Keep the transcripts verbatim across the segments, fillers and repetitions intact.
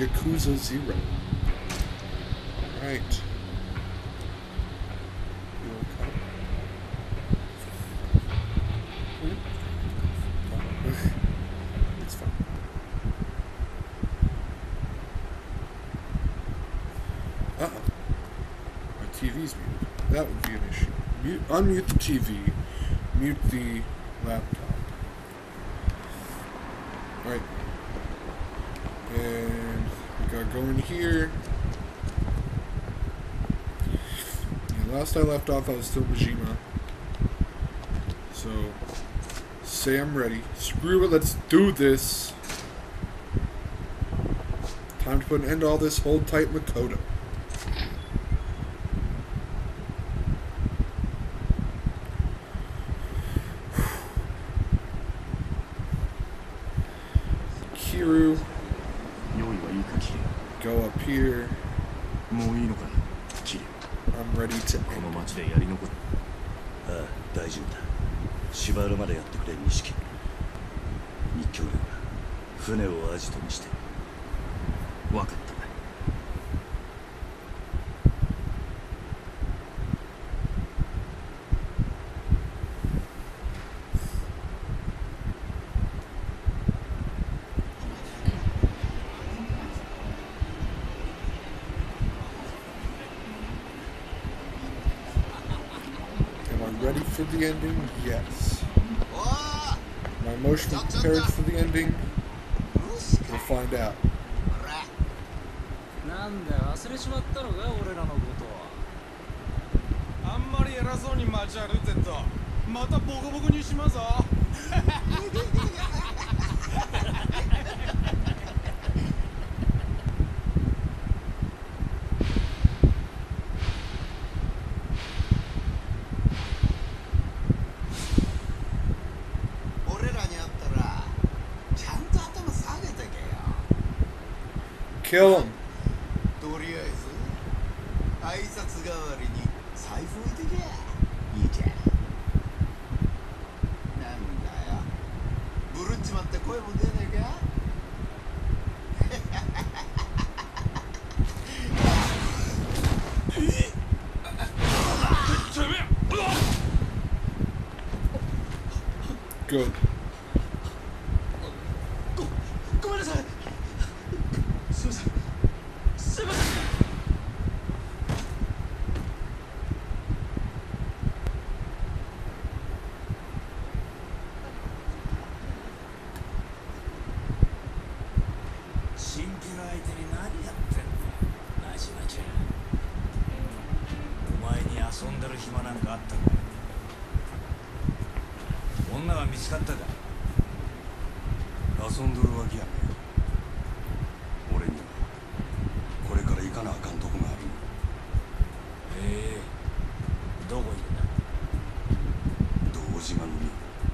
Yakuza Zero. Right. It's fine. Uh-oh. My T V's muted. That would be an issue. Mute, unmute the T V. Mute the laptop. Alright. And we gotta go in here. And last I left off, I was still Majima. So, say I'm ready. Screw it, let's do this. Time to put an end to all this. Hold tight, Makoto. Kiryu. Go up here. I'm ready to end. ああ、大丈夫だ。しばらまでやってくれ、錦。日教連は船をアジトにして。分かった。 Ready for the ending? Yes. My emotionally prepared for the ending? We'll find out. なんだ忘れちまったのか俺らのことは。 あんまり偉そうに街歩いてるとまたボコボコにしまぞ。 Kill him. とりあえず挨拶代わりに財布置いてけ。いいじゃん。なんだよ。ブルっちまって声も出ねえか。 Good. ご、ごめんなさい。すいません。すいません。 新規の相手に何やってんの、マジマちゃん。お前に遊んでる暇なんかあったのか。女は見つかったか。 遊んどるわけやね。俺にはこれから行かなあかんとこがある。 ええー、どこにだ。 堂島組。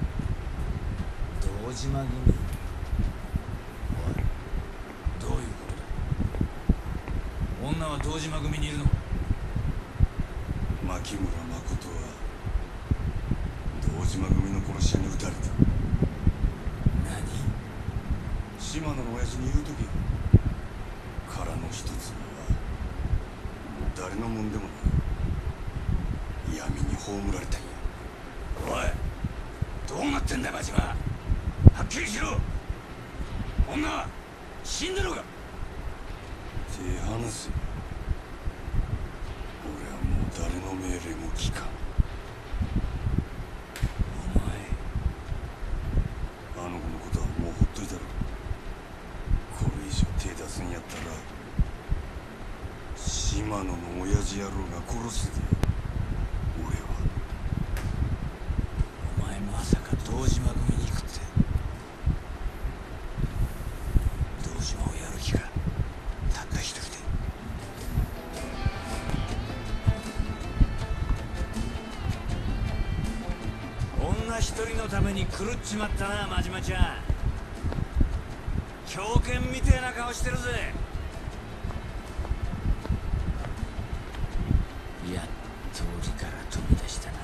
堂島組。おい、どういうことだ。女は堂島組にいるのか。 牧村誠は堂島組の殺し屋に撃たれた。 何。 島野の親父に言うときからの一つは誰のもんでもない闇に葬られたんや。 おい、どうなってんだよ真島。はっきりしろ。女は死んでるか。 手離せ。俺はもう誰の命令も聞かん。 お前、 あの子のことはもうほっといたろ。これ以上手出すんやったら島野の親父野郎が殺すで。俺は。 お前まさか堂島組に行くって。堂島をやる気か。たった一人で。女一人のために狂っちまったな真島ちゃん。狂犬みてえな顔してるぜ。やっと檻から飛び出したな。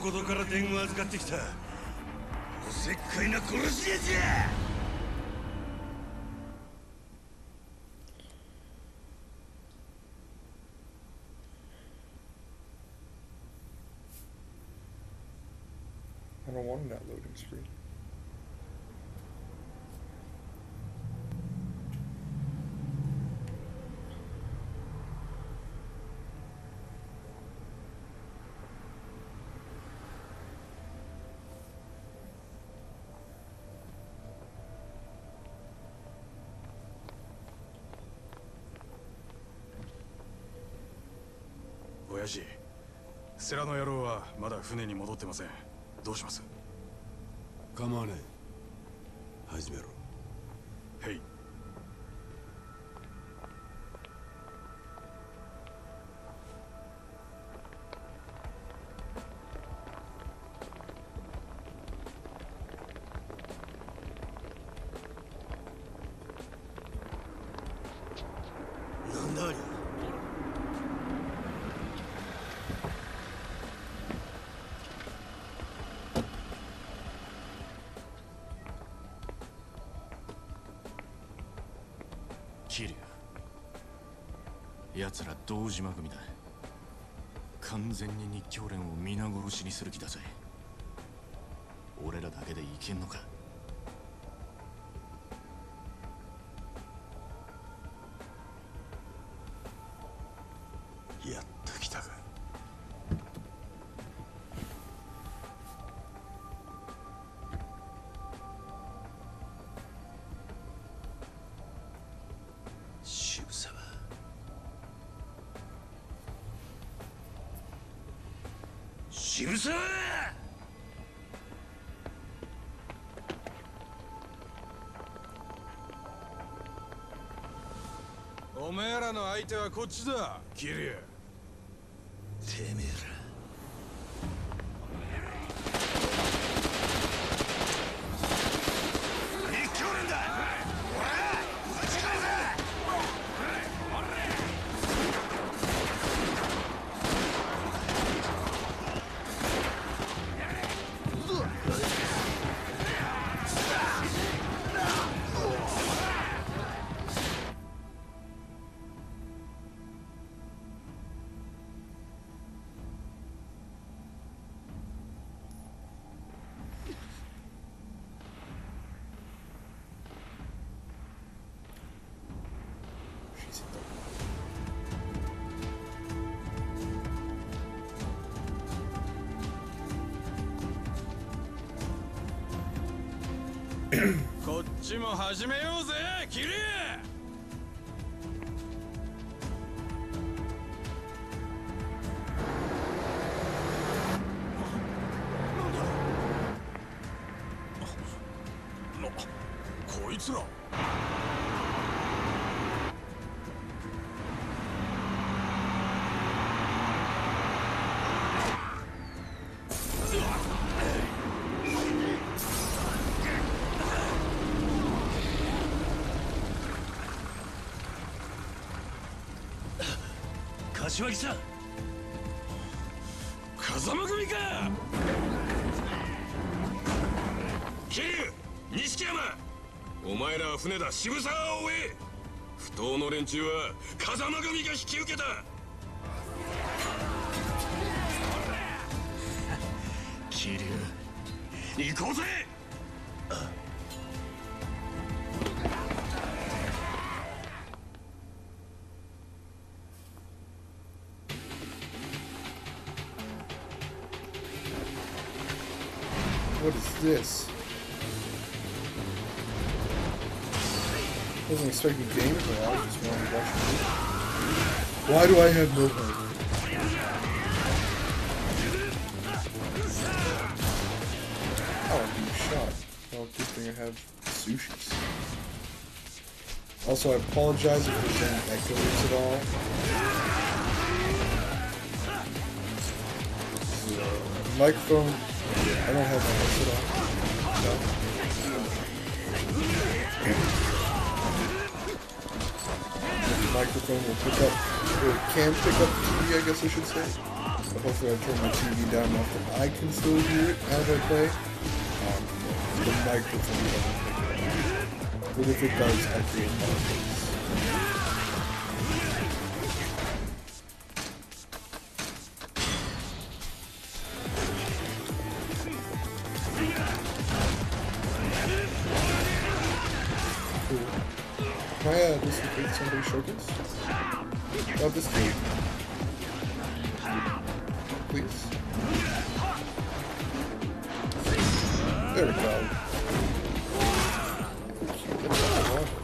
ことから伝を預かってきたおせっかいな殺し屋じゃ。 I don't want that loading screen. 親父、世良の野郎はまだ船に戻ってません。どうします？ 構わねえ。始めろ。 へい。 なんだありゃ。 桐生、奴ら堂島組だ。完全に日教連を皆殺しにする気だぜ。俺らだけでいけんのか？ やっと来たか。 渋沢。 渋沢。 おめえらの相手はこっちだ、桐生。 てめえら。 日教連だ。おら、撃ち返せ。 こっちも始めようぜ、桐生。こいつら。 柏木さん。 風間組か。 桐生、錦山、お前らは船だ。渋沢を追え。不当の連中は風間組が引き受けた。 桐生、 行こうぜ。 What is this? Wasn't expecting game at all. I just wanted to watch it. Why do I have no hope? Oh, I'm being shot. Well, good thing I have sushis. Also, I apologize if there's any echoes at all. The microphone. I don't have my headset on. No. The microphone will pick up, or can pick up the T V, I guess I should say. But hopefully I turn my T V down enough that I can still hear it as I play. Um, the microphone doesn't pick it up. But if it does, I create more. Can I uh, dislocate somebody's shoulders? About this dude. Please. There we go. That's what I want.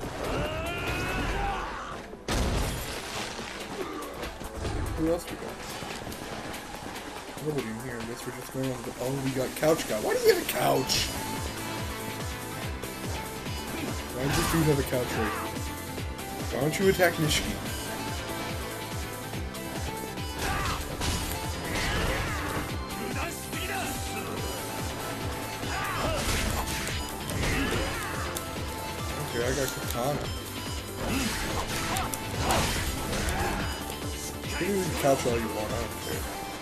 Who else we got? Nobody in here. I guess we're just going on the... Oh, we got Couch Guy. Why do you have a couch? Why does this dude have a couch right here? Why don't you attack Nishiki? Okay, I got Katana. You can even couch all you want, I don't care.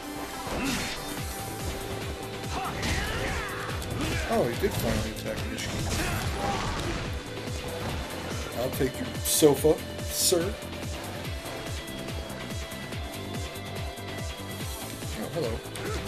Oh, he did finally attack Nishiki. I'll take your sofa, sir. Oh, hello.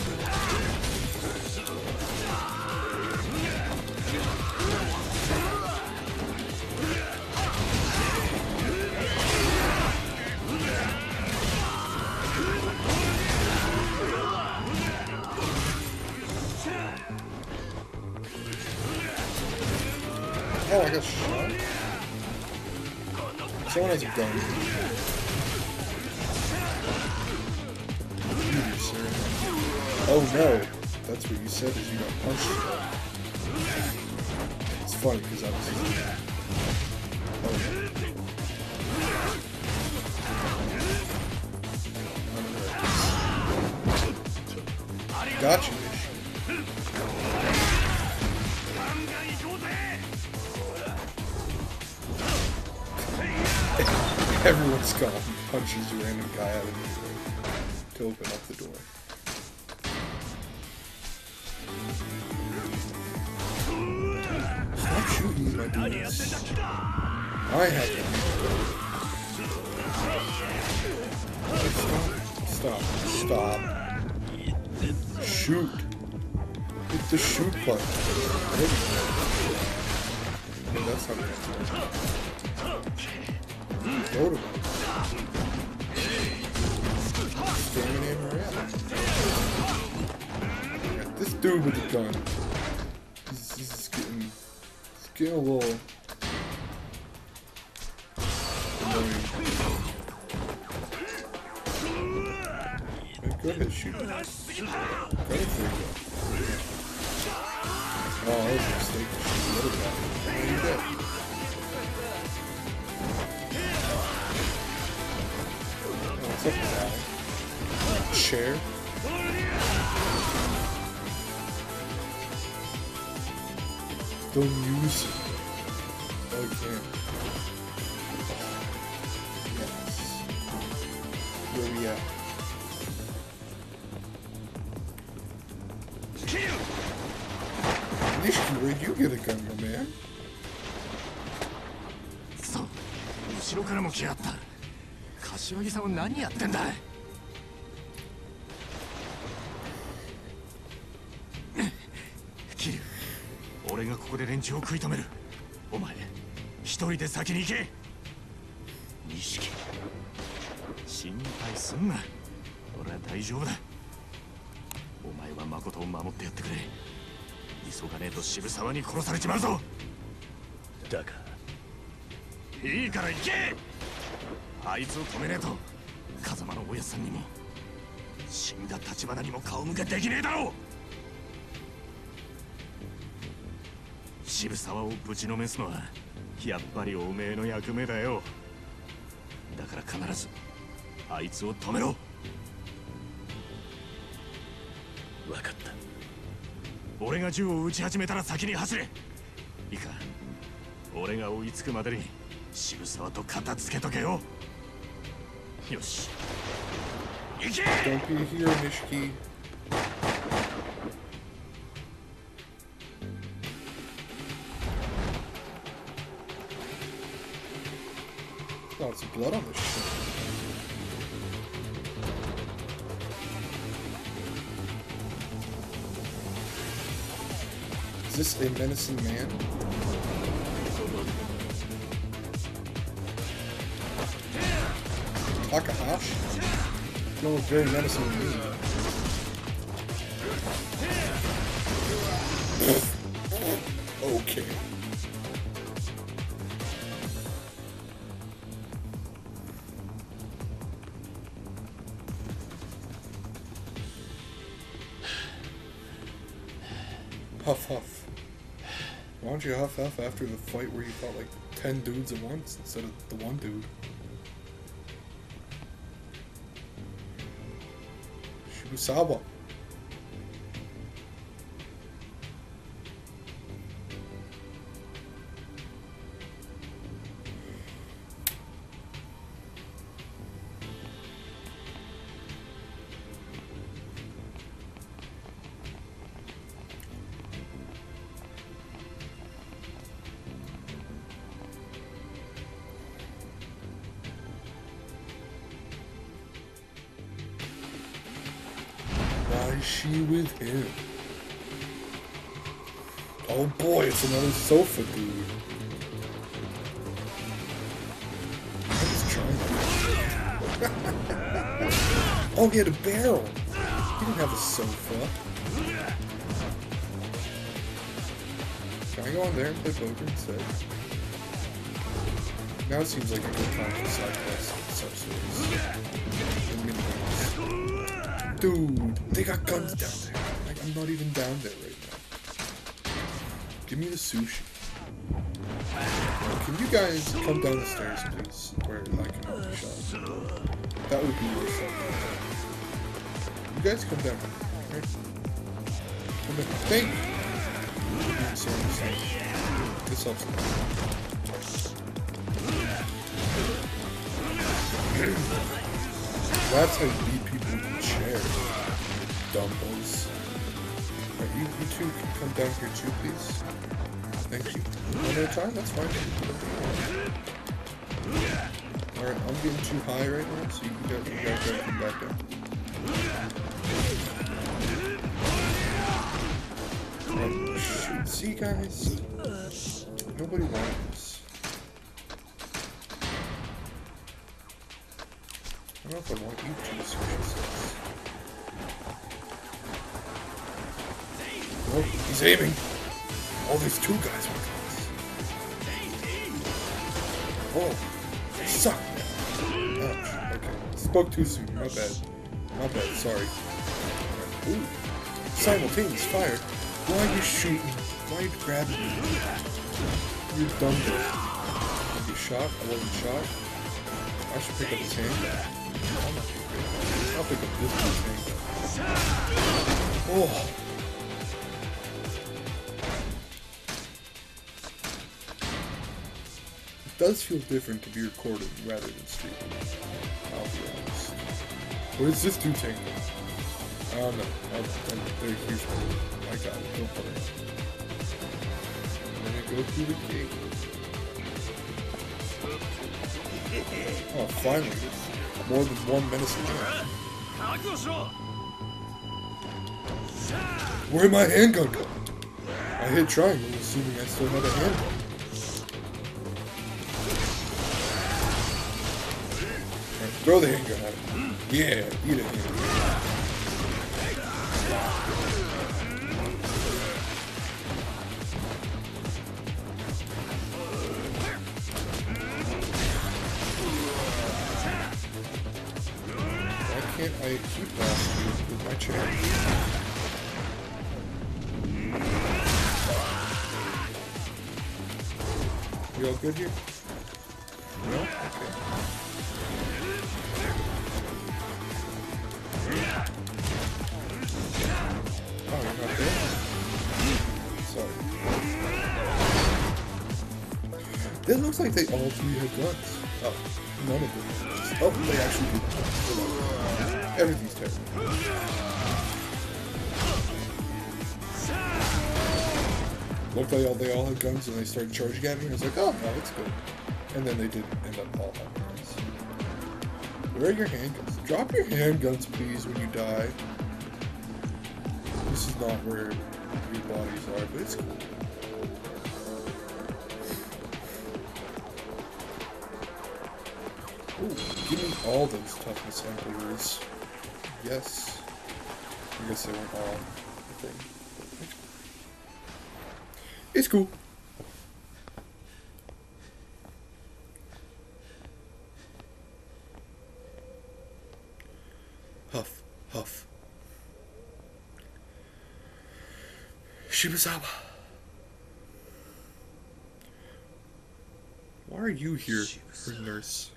Oh, I got shot. Someone has a gun. You, sir. Oh no. That's what you said as you got punched. It's funny because I was using that. Oh. Gotcha. Everyone's gone. Punches a random guy out of nowhere to open up the door. Stop shooting my dudes. I have them. Stop. Stop. Stop. Shoot. Hit the shoot button. Okay, that's how it works. Go to him. Standing in right out. Yeah, this dude with the gun. He's, he's getting. He's getting a little. annoying. Hey, go ahead, shoot him. Go for it. Oh, that was a mistake. Shoot the other guy. Oh, you're dead. What's up, guy? Chair? Don't use it. Oh, you can't. Yes. Where we at? Nishiki, where'd you get a gun, my man? そう、後ろからも来やがった。柏木さんは何やってんだ。キリュウ、俺がここで連中を食い止める。お前一人で先に行け。錦、心配すんな。俺は大丈夫だ。お前は誠を守ってやってくれ。急がねえと渋沢に殺されちまうぞ。だがいいから行け。あいつを止めねえと風間のおやさんにも死んだ橘にも顔向けできねえだろう。渋沢をぶちのめすのはやっぱりおめえの役目だよ。だから必ずあいつを止めろ。分かった。俺が銃を撃ち始めたら先に走れ。いいか、俺が追いつくまでに渋沢と片付けとけよ。よし。 Don't be a hero, Nishiki. Lots of blood on this shit. Is this a menacing man? Takahashi? You don't look very menacing to me. Okay. Huff huff. Why don't you huff huff after the fight where you fought like ten dudes at once instead of the one dude? Shibusawa. Why is she with him? Oh boy, it's another sofa dude. I'm just trying. Oh, he had a barrel. He didn't have a sofa. Can I go on there and play poker instead? Now it seems like a good time for side quests and sub-stories. And mini-games. Dude, they got guns down there. Like, I'm not even down there right now. Give me the sushi. Can you guys come down the stairs, please? Where I can open the shop. That would be really fun. You guys come down. Okay? Come in. Thank you. So this helps a lot. That's how you beat people with a chair. Dumbos. Alright, you, you two can come down here too, please. Thank you. One at a time? That's fine. Alright, I'm getting too high right now, so you guys, you guys gotta come back down. Alright, shoot. See, guys? Nobody wants. I don't know if I want you to switch. Oh, he's aiming. Oh, there's two guys with us. Oh, they suck. Oh, okay. Spoke too soon. My bad. My bad. Sorry. Right. Ooh. Simultaneous fire. Why are you shooting? Why are you grabbing me? You dumb bitch. You shot? I wasn't shot. I should pick up his hand. I'll pick up this thing. Oh. It does feel different to be recorded rather than streaming. I'll be honest. What is this dude tanking? I don't know. I'll, I'll, they're huge. I got it. Don't worry. I'm gonna go through the gate. Oh, finally. More than one menacing man. Where'd my handgun go? I hit triangle, assuming I still had a handgun. Right, throw the handgun at him. Yeah, eat it, handgun. Can't I keep blasting you with my chair? We all good here? No? Okay. Oh, you're not there? Sorry. It looks like they all three have guns. Oh, none of them. Oh, they actually do. Everything's terrible. Looked like all, they all had guns and they started charging at me, and I was like, oh, no, that's good. And then they did end up all having guns. Where are your handguns? Drop your handguns, please, when you die. This is not where your bodies are, but it's cool. Ooh, give me all those toughness emperors. Yes. I guess they weren't all a thing. It's cool. Huff, huff. Shibusawa. Why are you here, for nurse?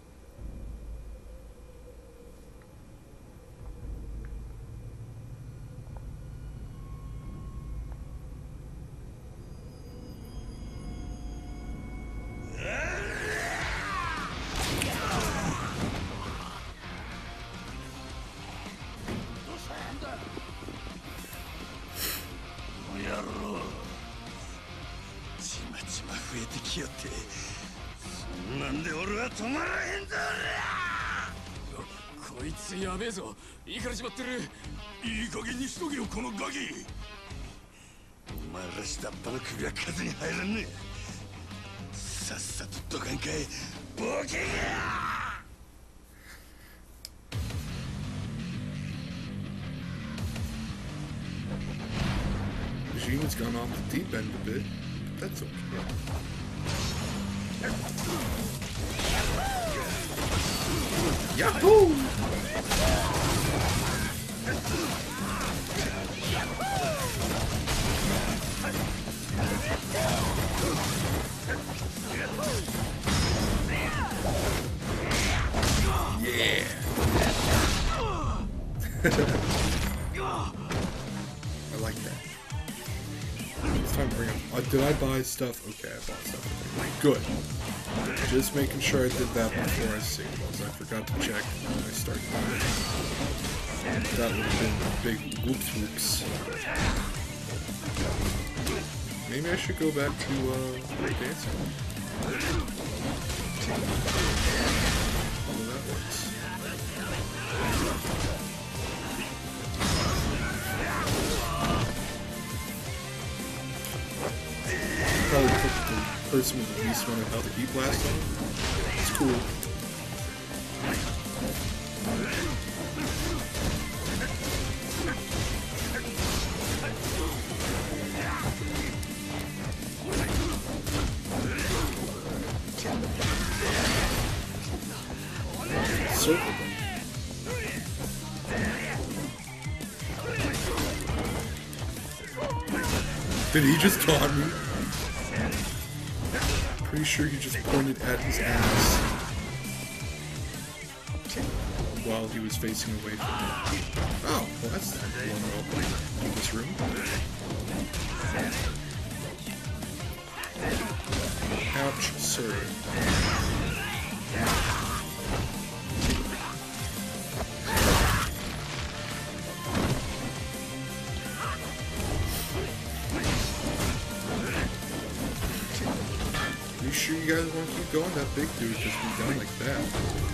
こいつやべえぞ。いいからしまってる。 いい加減にしとけよ、このガキ。お前ら下っ端の首は数に入らんね。さっさとどかんかい、ボケが。 Regime's gone off the deep end a bit. That's okay. Yahoo! Yeah. I like that. It's time to bring up. Uh, did I buy stuff? Okay, I bought stuff. Good. Just making sure I did that before I saved, because I forgot to check when I started. That would have been big whoops whoops. Maybe I should go back to uh, dancing. How that works. Probably put the person with the least amount of health heat blast on. It's cool. Circle them. Did he just taunt me? Pretty sure he just pointed at his ass while he was facing away from me. Oh, well that's not one open in this room. Ouch, sir. You sure you guys want to keep going? That big dude just be done like that.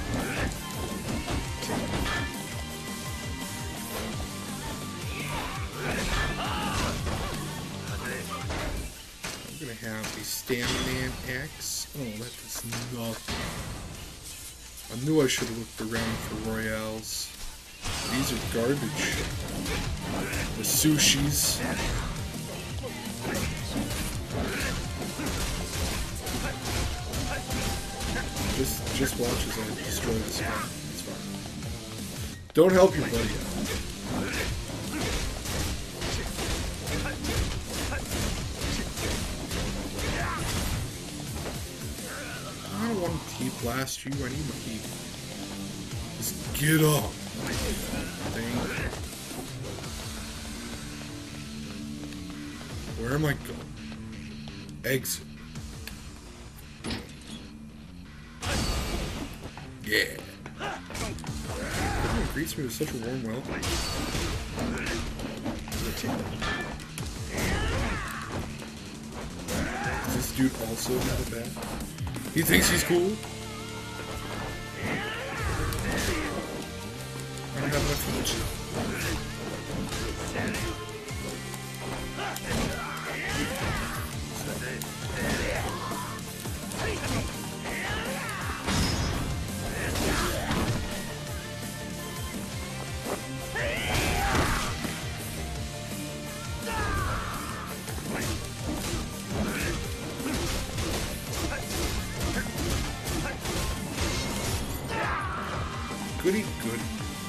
I'm gonna have a Stamina Axe. Oh, that does nothing. I knew I should have looked around for Royales. These are garbage. The sushis. Just, just watch as I destroy this guy. It's fine. Don't help your buddy out. I don't want to T-blast you. I need my heat. Just get up. Dang. Where am I going? Exit. Yeah. greets me with such a warm welcome. Is this dude also not a bad? He thinks he's cool? I don't have enough energy. Goody goody.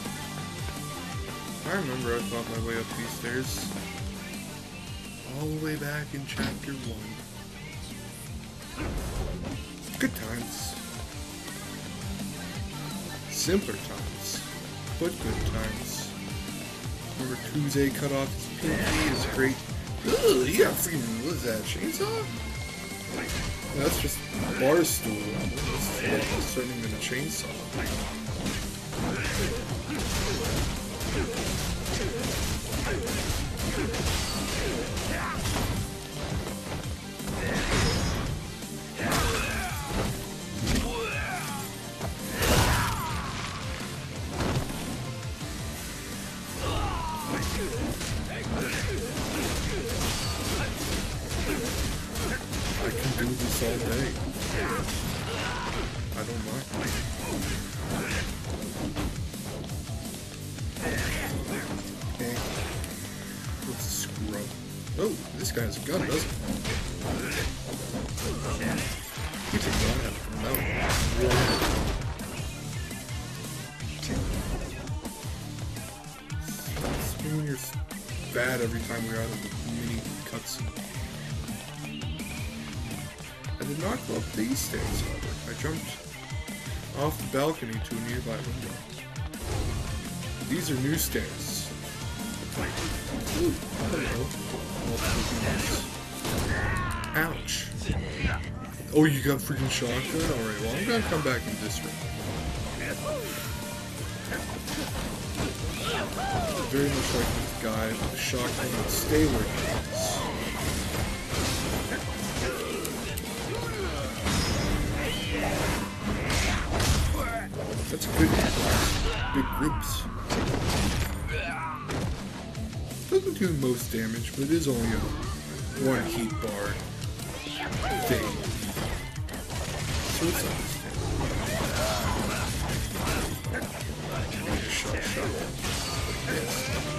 I remember I fought my way up these stairs. All the way back in chapter one. Good times. Simpler times. But good times. Remember Kuze cut off his pinky, his great... Ugh, you got freaking... What is that? Chainsaw? That's just a bar stool. It's turning into a chainsaw. I can do this all day. I don't mind. Okay. Let's scrub. Oh, this guy has a gun, doesn't he? He did not have a gun. That was Stop spinning your bad every time we're out of the mini cutscene. I did not go up these stairs, however. I jumped off the balcony to a nearby window. These are new stairs. Ooh, hello. Ouch. Oh, you got freaking shotgun? Alright, well, I'm gonna come back in this room. Very much like this guy with the shotgun would stay where he is. That's a good one. Big ribs. Doesn't do the most damage, but it is only a one heat bar thing. So it's understandable. Shot, shot. Yes.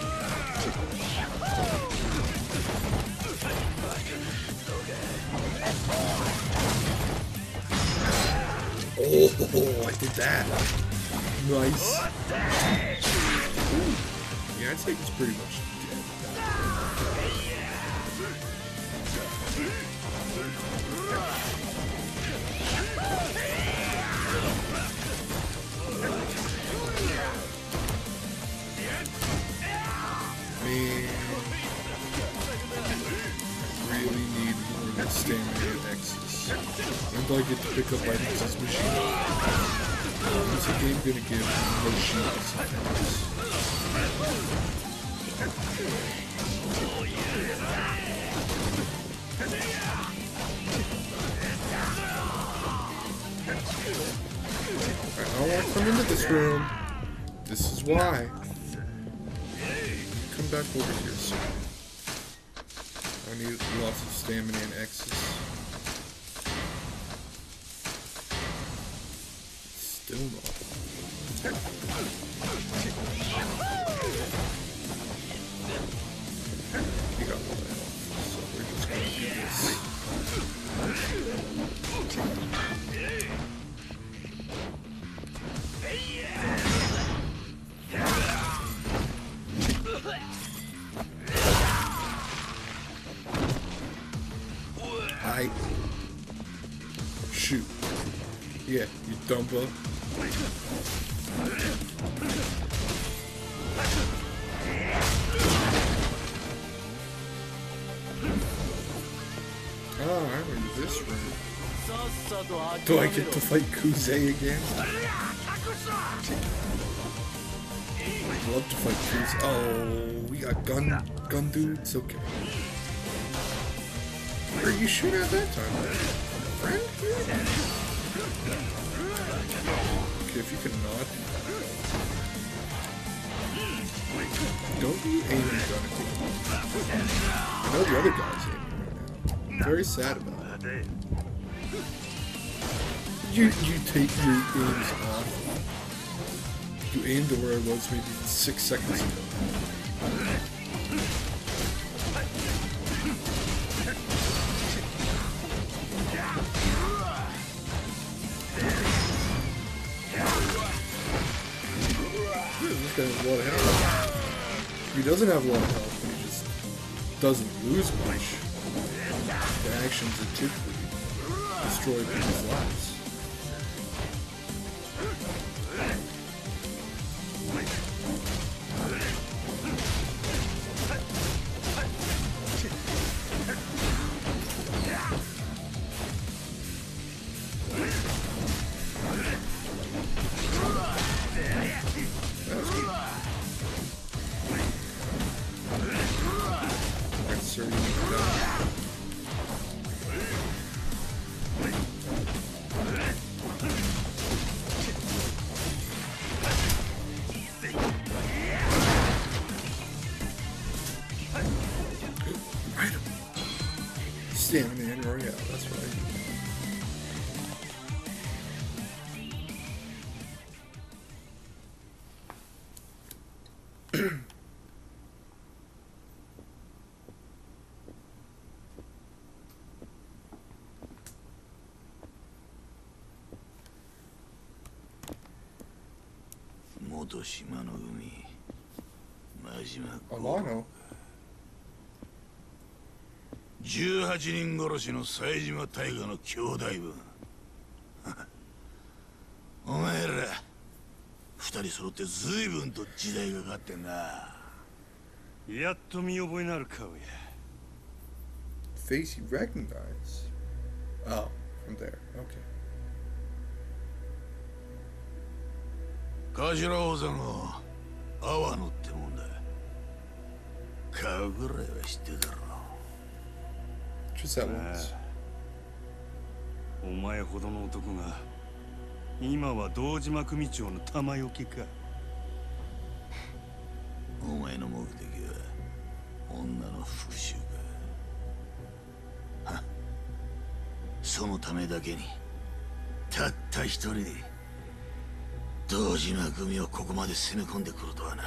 Oh, I did that. Nice. Ooh. Yeah, I'd say it's pretty much dead. Man, I really need more of that stamina and Nexus. Until I get to pick up items as machine. What's the game gonna give machines? I don't want to come into this room. This is why. Come back over here, sir. I need lots of stamina and X's. Still not. You got all that off, so we're just gonna do this. I shoot. Yeah, you dumb butt. Oh, I remember this room. Do I get to fight Kuze again? love to fight dudes. Oh, we got gun gun dudes. Okay. Where are you shooting at that time, man? Friend? Okay, if you could not do that. Don't be aiming a gun at me. I know the other guy's aiming right now. I'm very sad about it. You you take your aims off. You aimed to where I was maybe six seconds ago. This guy has a lot of health. He doesn't have a lot of health, but he just doesn't lose much. The actions are typically destroy people's lives. Stamina and Royale, that's right. Alano. じゅうはちにん殺しの冴島大河の兄弟分お前ら二人揃って随分と時代がかかってんな。 やっと見覚えのある顔や。 Face you recognize. Oh, from there. Okay. 頭王座の阿波野ってもんだ。顔ぐらいは知ってるだろう。 Just that once. お前ほどの男が今は堂島組長の玉よけか。 お前の目的は女の復讐か。はそのためだけにたった一人で堂島組をここまで攻め込んでくるとはな。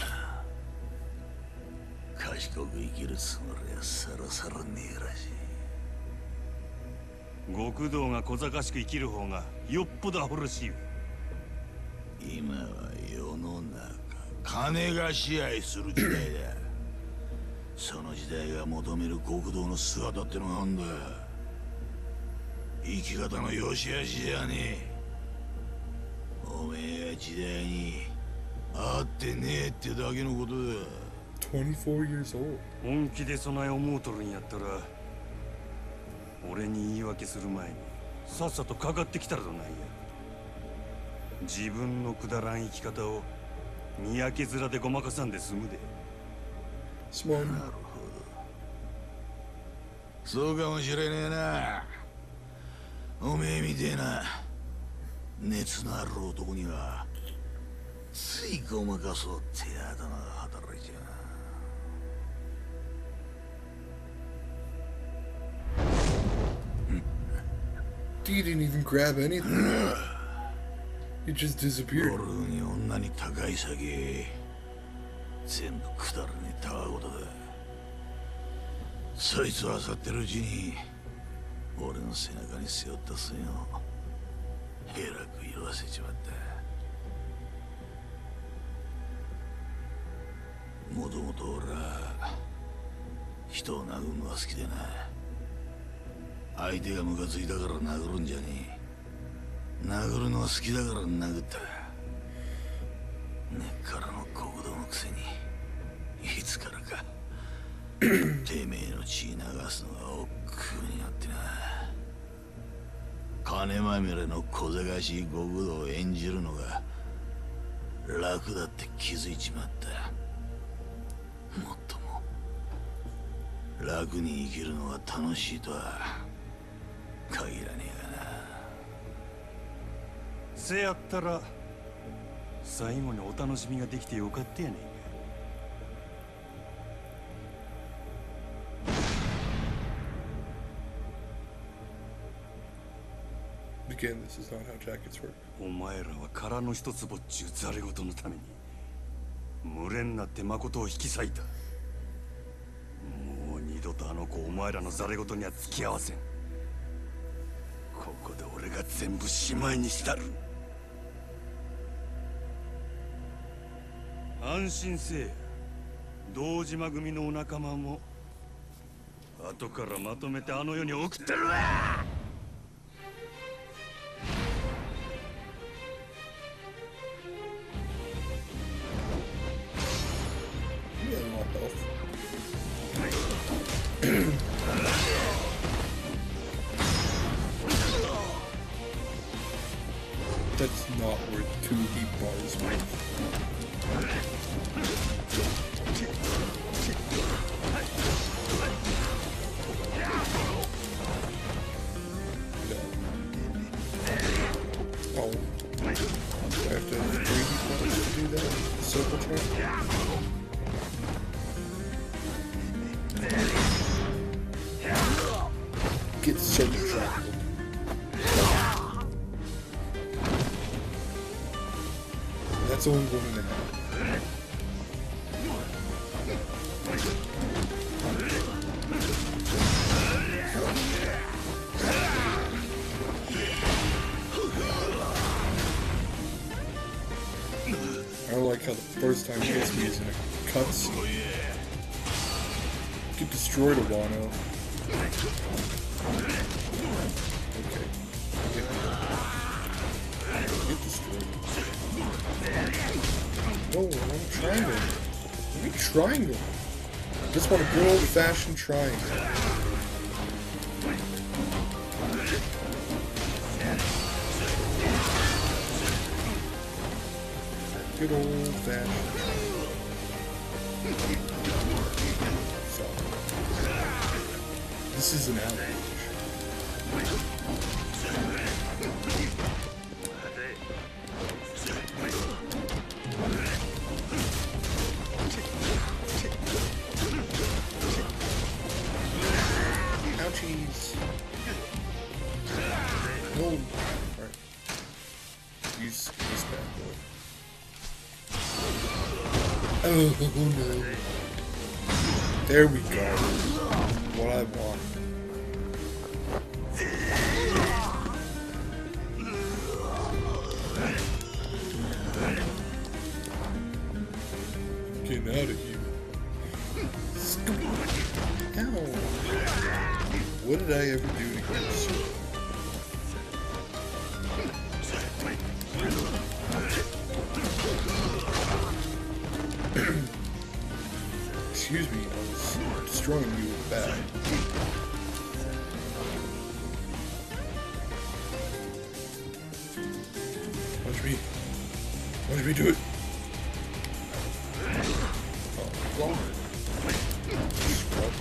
賢く生きるつもりはさらさらねえらしい。 極道が小賢しく生きる方がよっぽどアホらしい。 今は世の中金が支配する時代だ。その時代が求める極道の姿ってのがあんだ。生き方の良し悪しじゃねえ。おめえが時代に合ってねえってだけのことだ。 twenty-four years old. 本気で備え思うとるんやったら 俺に言い訳する前にさっさとかかってきたらどないや。自分のくだらん生き方をにやけ面でごまかさんで済むで。 なるほど。 そうかもしれねえな。おめえみてえな熱のある男にはついごまかそうって頭が働いちゃう。 He didn't even grab anything. He just disappeared. 俺に女に高い酒全部くだらねえたわごとだ。そいつを漁ってるうちに俺の背中に背負った墨をへらく色あせちまった。もともと俺は人を殴るのが好きでな。 相手がムカついたから殴るんじゃねえ。殴るのは好きだから殴った。根っからの極道のくせにいつからかてめえの血流すのが億劫になってな。金まみれの小賢しい極道を演じるのが楽だって気づいちまった。もっとも楽に生きるのが楽しいとは限らねえがな。 せやったら最後にお楽しみができてよかったやねん。 Again, this is not how jackets work. お前らは殻の一つぼっちゅうざれ言のために群れになって誠を引き裂いた。もう二度とあの子お前らのざれ言には付き合わせん。ここで俺が全部しまいにしたる。安心せえ。堂島組のお仲間も後からまとめてあの世に送ってるわ。 That's not worth two heat bars worth. Oh. Do I have to have three heat bars to do that? Circle track? Get circle track. That's all I'm going to have. I don't like how the first time he hits me is in a cutscene. Get destroyed, Wano. Okay. Get destroyed. No, I want a triangle. Give me triangle. I just want a good old-fashioned triangle. Good old-fashioned. So, this is an outrage. Ouchies. No. Alright. Use this bad boy. Oh no. There we go. What I want. Getting out of here. Ow. What did I ever do to get this? Excuse me, I was destroying you with that. Watch me. Watch me do it. Oh, well. Scrub.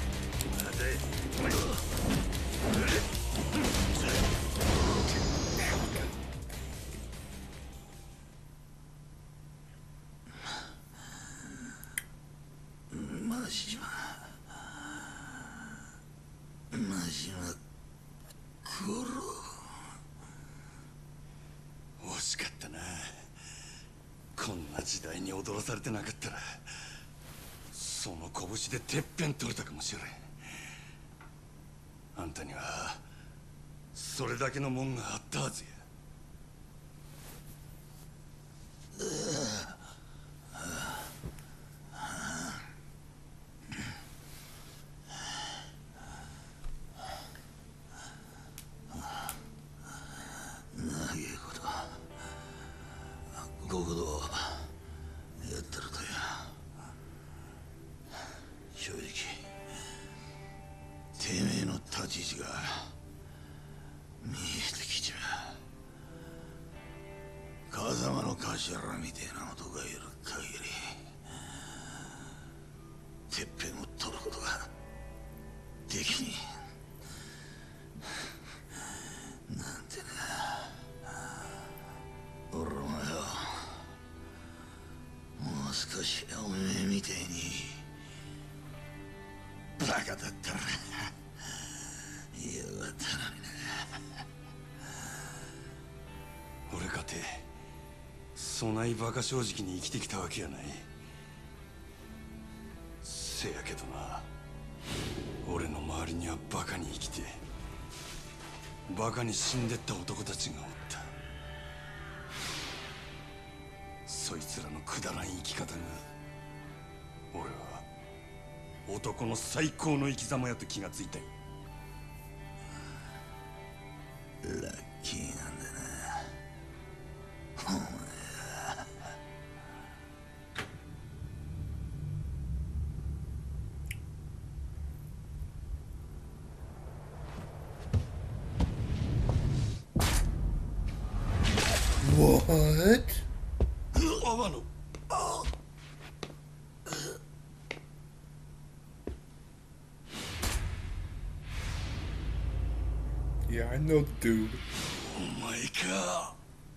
惜しかったな。こんな時代に踊らされてなかったらその拳でてっぺん取れたかもしれん。あんたにはそれだけのもんがあったはずや。 極道やってるとや正直てめえの立ち位置が見えてきちまう。 狭間の頭みてえな男がいる限りてっぺんを取ることができねえ。なんてな、俺もよ、もう少しおめえみてえにバカだったらよかったのにな。 俺かてそないバカ正直に生きてきたわけやない。せやけどな、俺の周りにはバカに生きてバカに死んでった男たちがおった。そいつらのくだらん生き方が俺は男の最高の生き様やと気がついたよ。 ラッキーなんだなお前は。 What? Yeah, I know, dude. お前か。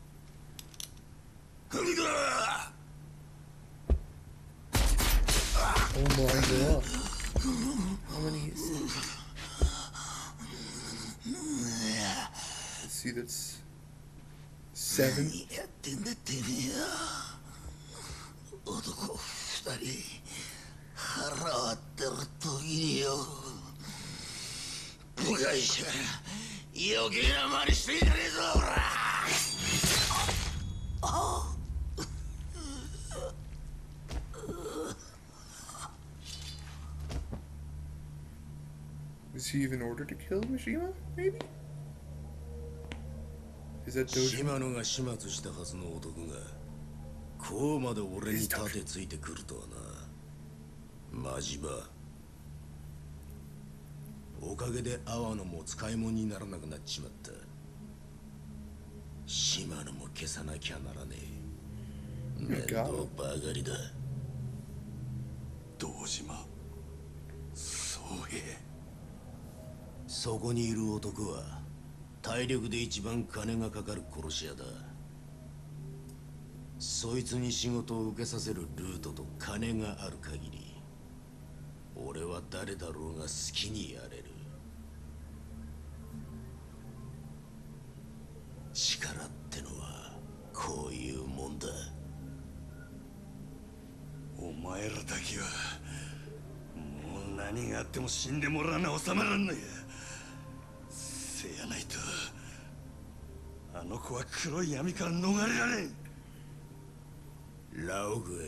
Oh my god. How many is it? Let's see, that's seven. 何やってんだってめえよ。男二人腹割ってる時によ、部外者余計な真似してんじゃねえぞほら。 Is he even ordered to kill Mishima? Maybe? Is that Doji? 島野が始末したはずの男がこうまで俺に盾ついてくるとはな。マジバおかげで阿波野も使い物にならなくなっちまった。島野も消さなきゃならねえ。面倒ばかりだ。 堂島宗平、 そこにいる男は体力で一番金がかかる殺し屋だ。そいつに仕事を受けさせるルートと金がある限り俺は誰だろうが好きにやれる。力ってのはこういうもんだ。 お前らだけはもう何があっても死んでもらわな収まらんのや。せやないとあの子は黒い闇から逃れられん。 ラオグ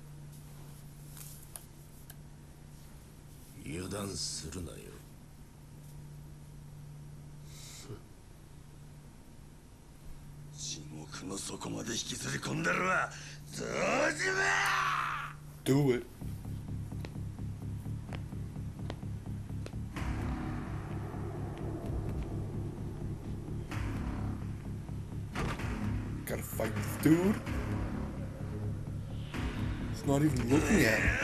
エイ、油断するなよ。 地獄の底まで引きずり込んだるわ堂島。 Do it. Gotta fight this dude. He's not even looking at him.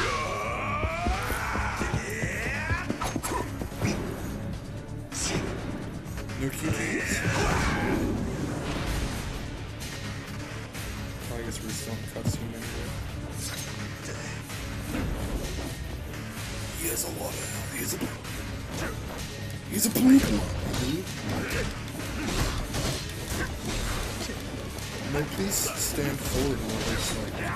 No Q Gs? I guess we're still in cutscene anyway. He has a lot of... He has a... He's a blue one, dude. No, please stand forward while there's like...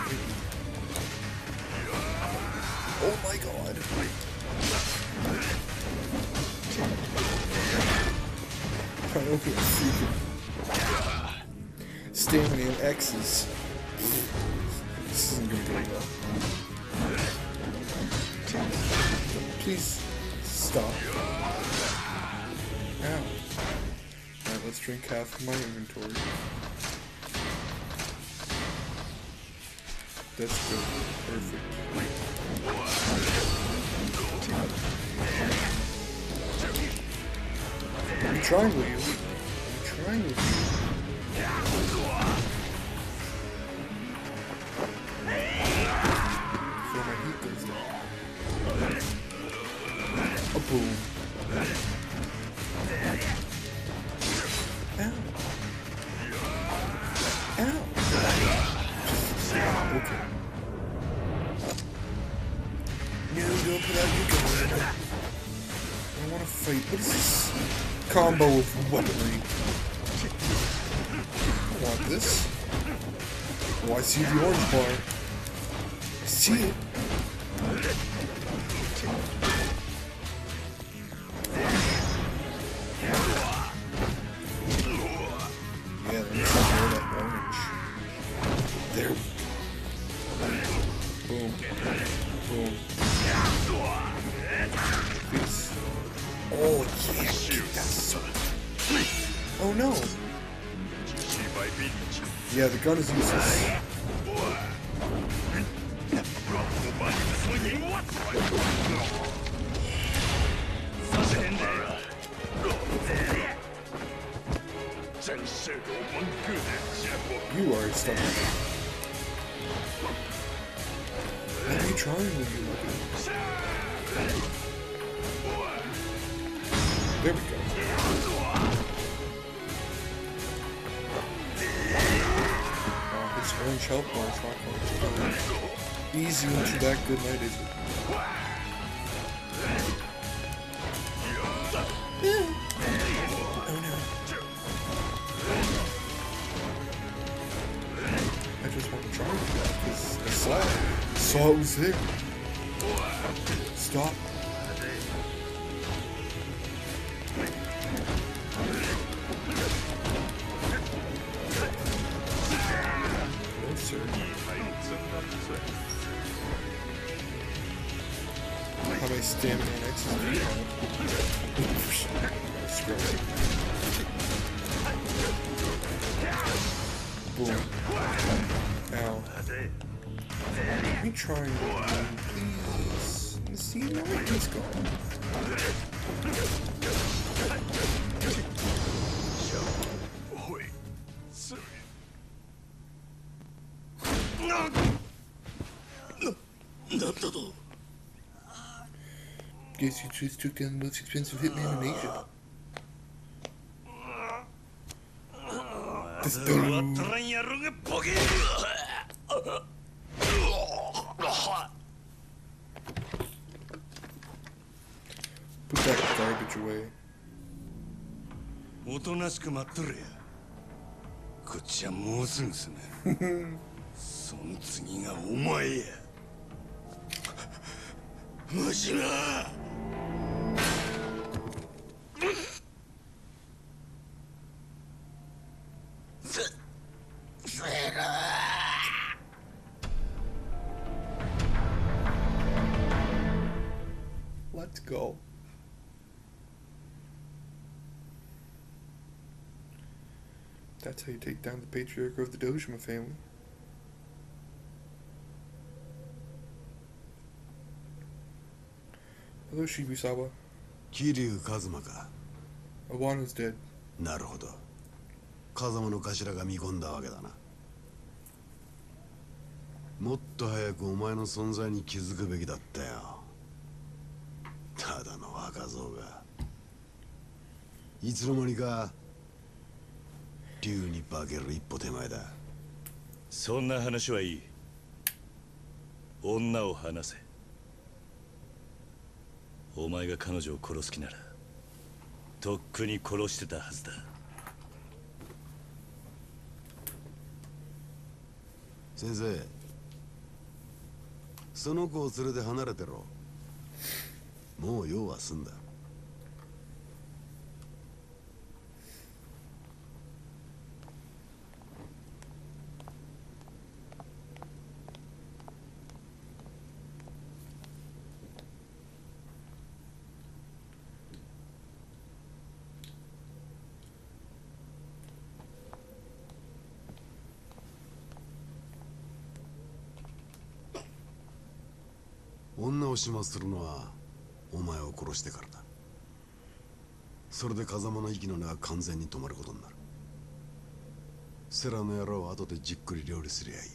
Oh my god. I don't think freaking... Stamina and X's. This isn't gonna go well. Please stop. Ow. Alright, let's drink half of my inventory. That's good. Perfect. I'm trying with you. I'm trying with you. Boom. Ow. Ow. Okay. No, don't put out your gun. I want to fight. What is this combo of weaponry? I want this. Oh, I see the orange bar. I see it. Yeah, let me try more of that orange. There. Boom. Boom. Peace. Oh, yeah. That's so... Oh, no. Yeah, the gun is useless. You are a stomach. What are you trying with you? There we go. Oh, this orange health bar is not going easy once you're that good night, is it? Oh no. I just want to try it because I saw it. I saw it was there. Stop. No, sir. How am I standing on X's V? Screw it. Boom. Ow. Let me try and please. Let's see, now he's gone. Guess you just took down the most expensive hitman in Asia. This dude. Put that garbage away. おとなしく待っとれや。こっちはもうすぐ済む。その次がお前や。無事な。 Let's go. That's how you take down the patriarch of the Dojima family. Hello, Shibusawa. Kiryu Kazumaか。 Awano's dead. なるほど。風間の頭が見込んだわけだな。もっと早くお前の存在に気づくべきだったよ。ただの若造が。いつの間にか竜に化ける一歩手前だ。 そんな話はいい。女を話せ。お前が彼女を殺す気ならとっくに殺してたはずだ。 先生、その子を連れて離れてろ。もう用は済んだ。女を始末するのはお前を殺してからだ。それで風間の息の根が完全に止まることになる。セラの野郎は後でじっくり料理すりゃい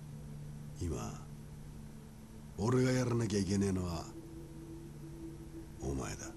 い。今俺がやらなきゃいけねえのはお前だ。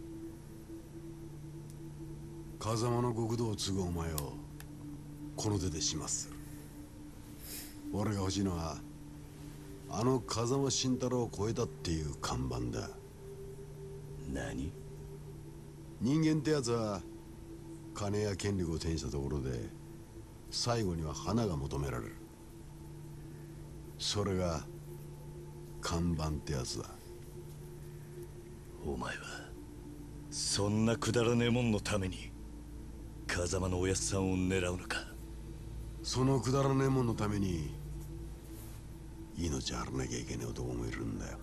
風間の極道を継ぐお前をこの手で始末する。俺が欲しいのはあの風間慎太郎を超えたっていう看板だ。 何？ 人間ってやつは金や権力を手にしたところで最後には花が求められる。それが看板ってやつだ。 お前はそんなくだらねえもんのために風間のおやっさんを狙うのか。 そのくだらねえもんのために命張らなきゃいけねえ男もいるんだよ。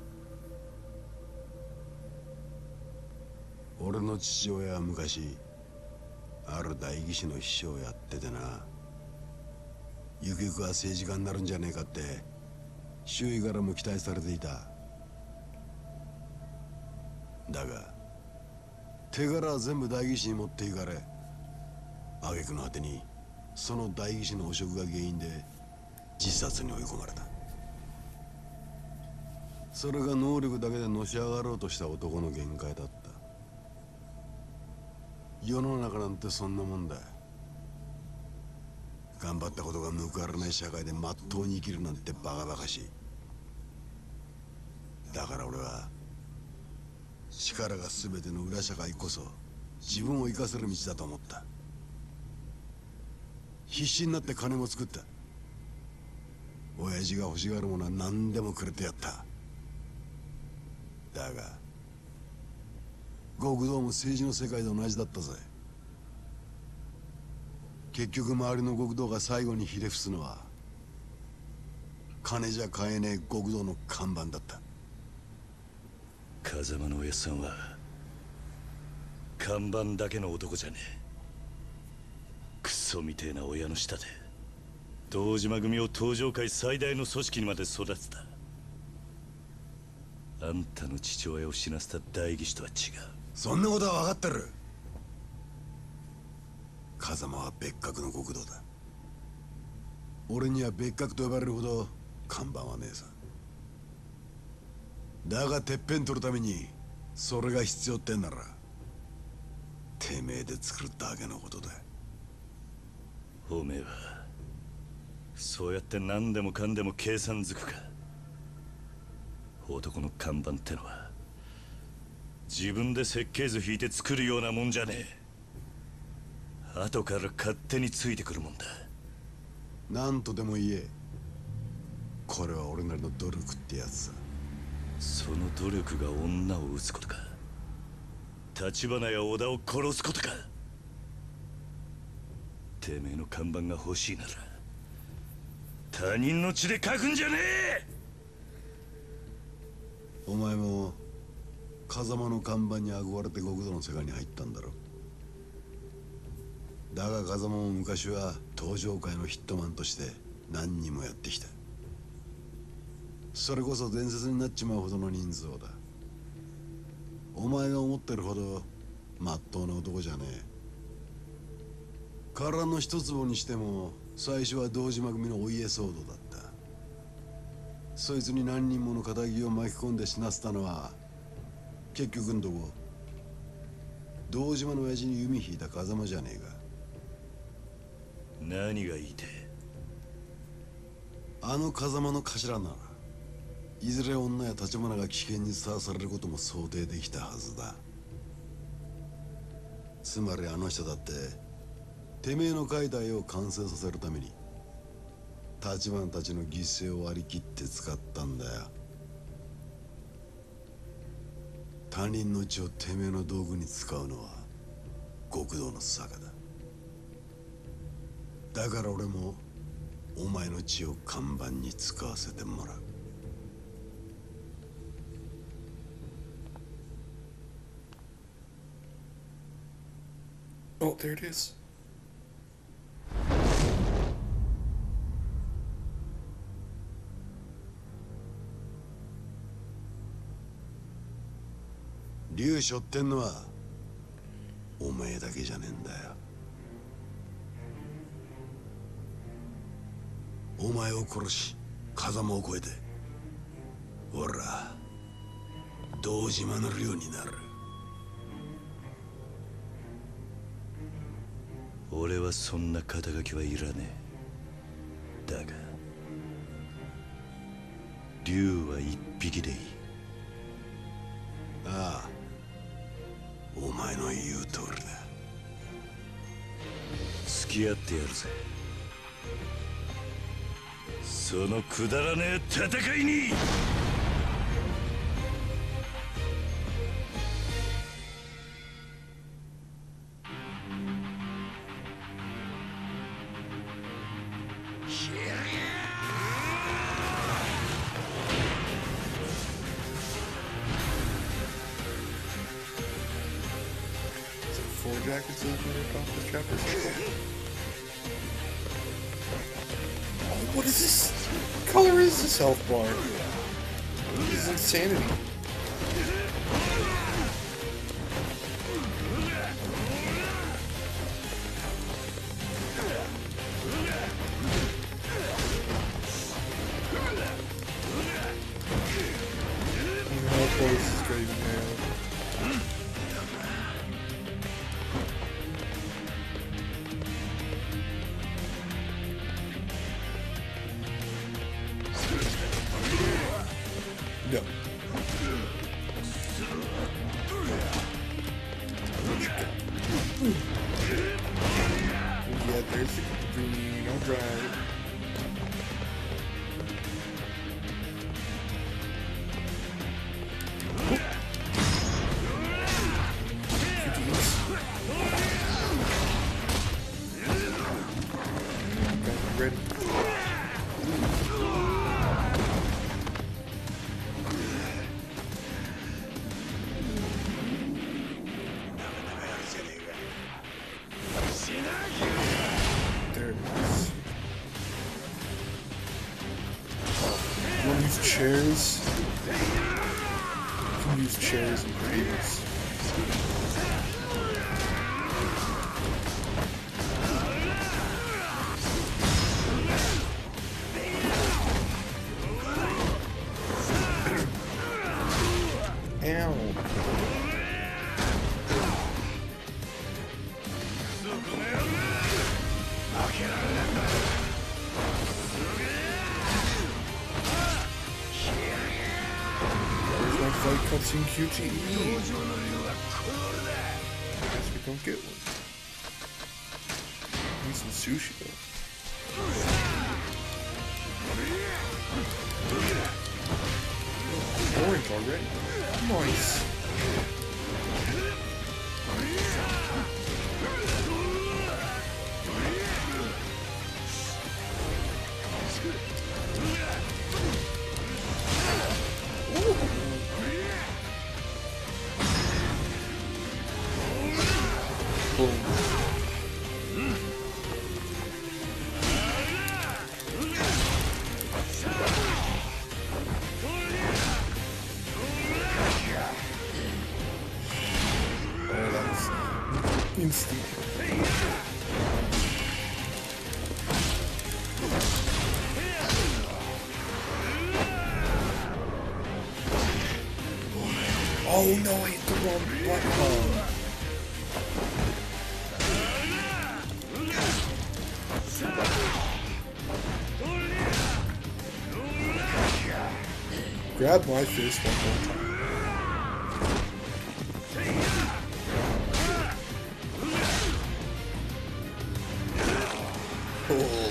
俺の父親は昔ある代議士の秘書をやっててな、ゆくゆくは政治家になるんじゃねえかって周囲からも期待されていた。だが手柄は全部代議士に持っていかれ、挙句の果てにその代議士の汚職が原因で自殺に追い込まれた。それが能力だけでのし上がろうとした男の限界だった。世の中なんてそんなもんだ。頑張ったことが報われない社会でまっとうに生きるなんてバカバカしい。だから俺は力が全ての裏社会こそ自分を生かせる道だと思った。必死になって金も作った。親父が欲しがるものは何でもくれてやった。だが極道も政治の世界と同じだったぜ。結局周りの極道が最後にひれ伏すのは金じゃ買えねえ極道の看板だった。 風間のおやっさんは看板だけの男じゃねえ。クソみてえな親の下で堂島組を東上界最大の組織にまで育てた。あんたの父親を死なせた代議士とは違う。 そんなことは分かってる。風間は別格の極道だ。俺には別格と呼ばれるほど看板はねえさ。だがてっぺん取るためにそれが必要ってんならてめえで作るだけのことだ。 おめえはそうやって何でもかんでも計算づくか。男の看板ってのは自分で設計図引いて作るようなもんじゃねえ。後から勝手についてくるもんだ。 何とでも言え。これは俺なりの努力ってやつさ。 その努力が女を撃つことか。橘や織田を殺すことか。てめえの看板が欲しいなら他人の血で書くんじゃねえ。 お前も風間の看板に憧れて極道の世界に入ったんだろ。だが風間も昔は東上界のヒットマンとして何人もやってきた。それこそ伝説になっちまうほどの人数だ。お前が思ってるほどまっとうな男じゃねえ。殻の一坪にしても最初は堂島組のお家騒動だった。そいつに何人もの仇を巻き込んで死なせたのは結局んとこ堂島の親父に弓引いた風間じゃねえか。 何が言いてえ。 あの風間の頭ならいずれ女や立花が危険にさらされることも想定できたはずだ。つまりあの人だっててめえの描いた絵を完成させるために立花たちの犠牲を割り切って使ったんだよ。他人の血をてめえの道具に使うのは極道の坂だ。だから俺もお前の血を看板に使わせてもらう。 Oh, there it is. 竜背負ってんのはお前だけじゃねえんだよ。お前を殺し風間を越えて俺ら堂島の竜になる。 俺はそんな肩書きはいらねえ。だが竜は一匹でいい。 ああ、お前の言う通りだ。 付き合ってやるぜ、そのくだらねえ戦いに。 Four jackets open off the chapter. Oh, what is this? What color is this health bar? This is insanity. How close is Draven now? No. Yeah, there's the green, no drive. Ready. There it is. You want to use chairs? You can use chairs and tables. Ow. Where's my fight cutscene Q T E? I guess we don't get one. Need some sushi though. Orange already. Nice. Boom. Instant. Oh no, I hit the wrong button. Grab my fist one more time. Oh.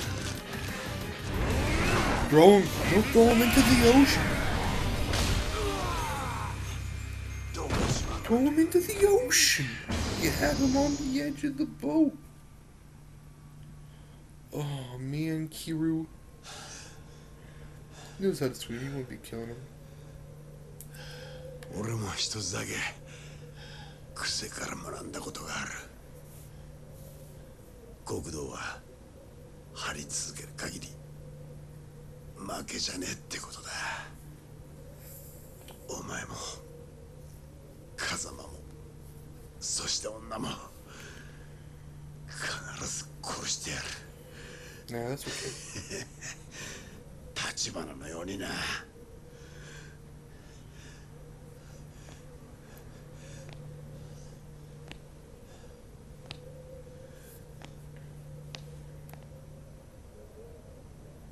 Throw him, don't throw him into the ocean. Throw him into the ocean. You had him on the edge of the boat. Oh man, Kiryu. He knows how to swim, he won't be killing him. 俺も一つだけ癖から学んだことがある。極道は張り続ける限り負けじゃねえってことだ。お前も風間もそして女も必ず殺してやる。 Nah, that's okay. 立花のようにな。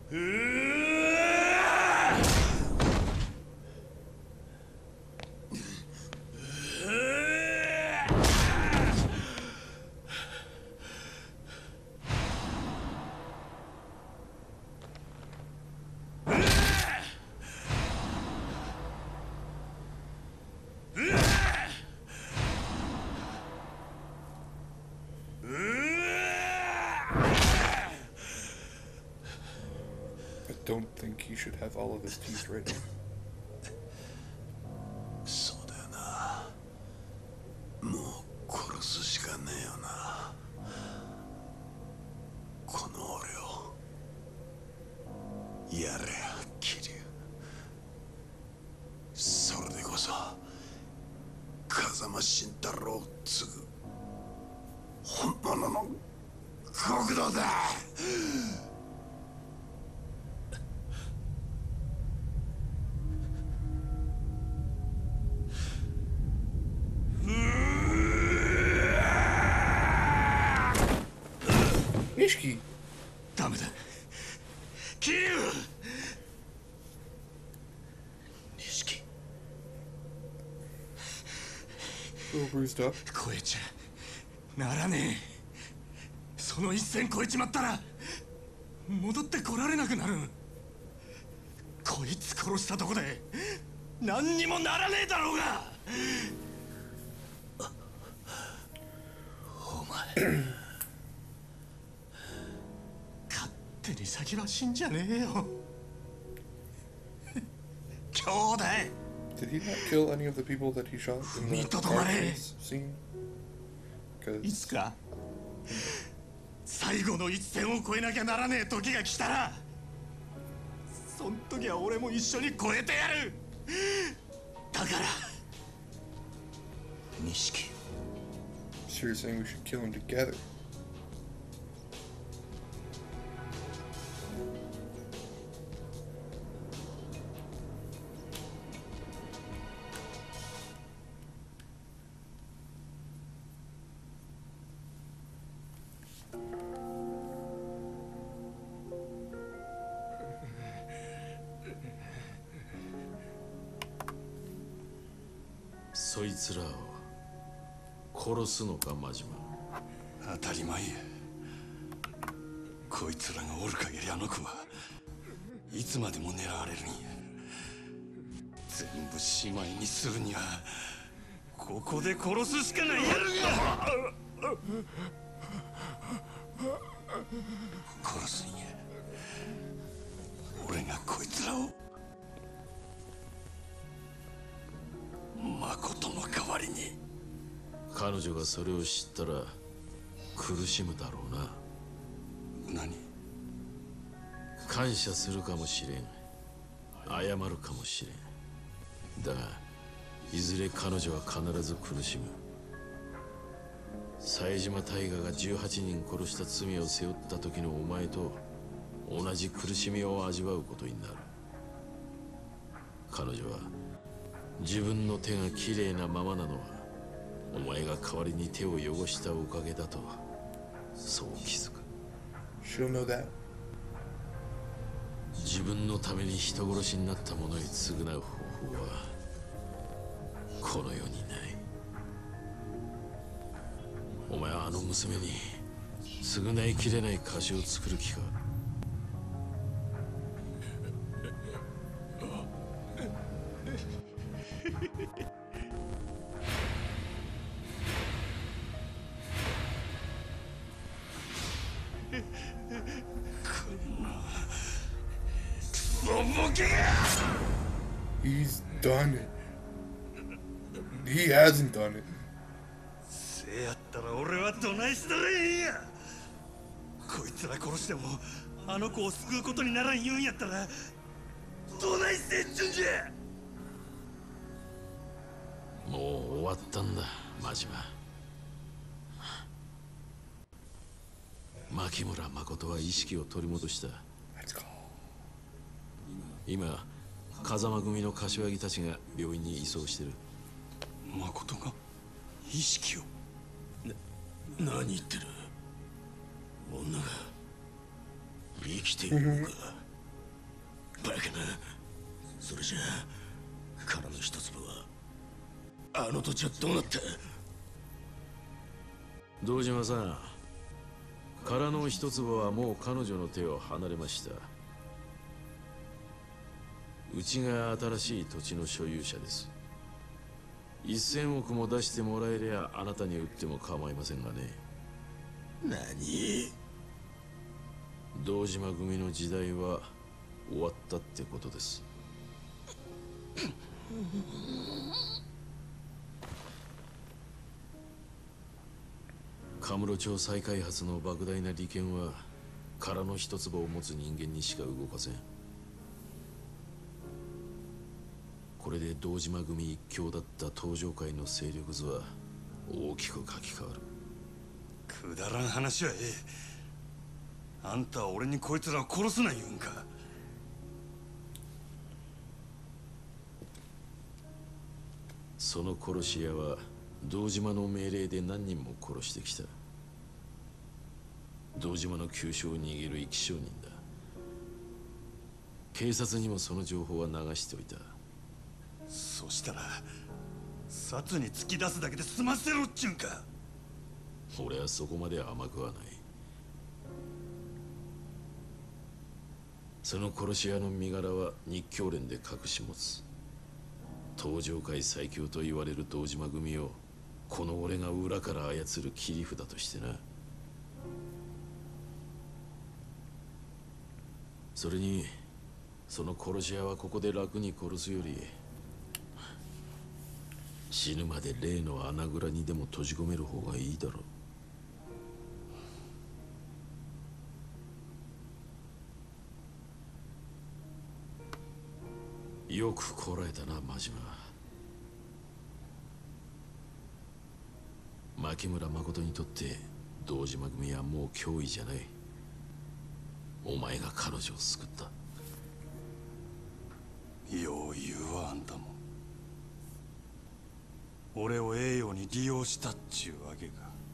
I don't think he should have all of his teeth right now. そうだよな。もう殺すしかねえよな。この俺をやれ桐生。それでこそ風間慎太郎を継ぐ本物の国土だ。 Nishiki! ダメだ。桐生。錦。 Little bruised up. 超えちゃならねえ。その一線超えちまったら戻ってこられなくなる。こいつ殺したとこで何にもならねえだろうが。お前勝手に先は死んじゃねえよ。兄弟。 Did he not kill any of the people that he shot in the car chase scene? いつか最後の一線を越えなきゃならねえ時が来たら、そん時は俺も一緒に越えてやる。だから錦。 So you're saying we should kill him together? 「そいつらを殺すのか真島。 当たり前や。こいつらがおる限りあの子はいつまでも狙われるんや。全部しまいにするにはここで殺すしかないやろが。殺すんや。俺がこいつらを誠の代わりに。 彼女がそれを知ったら苦しむだろうな。 何？ 感謝するかもしれん。謝るかもしれん。だがいずれ彼女は必ず苦しむ。冴島大河がじゅうはちにん殺した罪を背負った時のお前と同じ苦しみを味わうことになる。彼女は自分の手がきれいなままなのはお前が代わりに手を汚したおかげだとそう気づく。 She'll know that. 自分のために人殺しになった者に償う方法はこの世にない。お前はあの娘に償いきれない貸しを作る気か。 He's done it. He hasn't done it. せやったら俺はどないしたらいいんや。こいつら殺してもあの子を救うことにならん言うんやったらどないせんちゅんじゃ。 もう終わったんだ真島。牧村誠は意識を取り戻した。今風間組の柏木たちが病院に移送してる。 誠が意識を。 な、何言ってる。女が生きているのか。 バカな。それじゃあ殻の一粒はあの土地はどうなった？ 堂島さん、殻の一粒はもう彼女の手を離れました。うちが新しい土地の所有者です。一千億も出してもらえりゃあなたに売っても構いませんがね。 何？ 堂島組の時代は終わったってことです。カムロ町再開発の莫大な利権は殻の一粒を持つ人間にしか動かせん。これで堂島組一強だった東上界の勢力図は大きく書き換わる。 くだらん話はええ。あんたは俺にこいつらを殺すな言うんか。 その殺し屋は堂島の命令で何人も殺してきた。堂島の急所を握る生き証人だ。警察にもその情報は流しておいた。 そしたら殺に突き出すだけで済ませろっちゅうんか。 俺はそこまで甘くはない。その殺し屋の身柄は日教連で隠し持つ。東上界最強と言われる堂島組をこの俺が裏から操る切り札としてな。それにその殺し屋はここで楽に殺すより死ぬまで例の穴蔵にでも閉じ込める方がいいだろう。よくこらえたな真島。牧村誠にとって堂島組はもう脅威じゃない。お前が彼女を救った。 よう言うわあんたも。俺を栄養に利用したっちゅうわけか。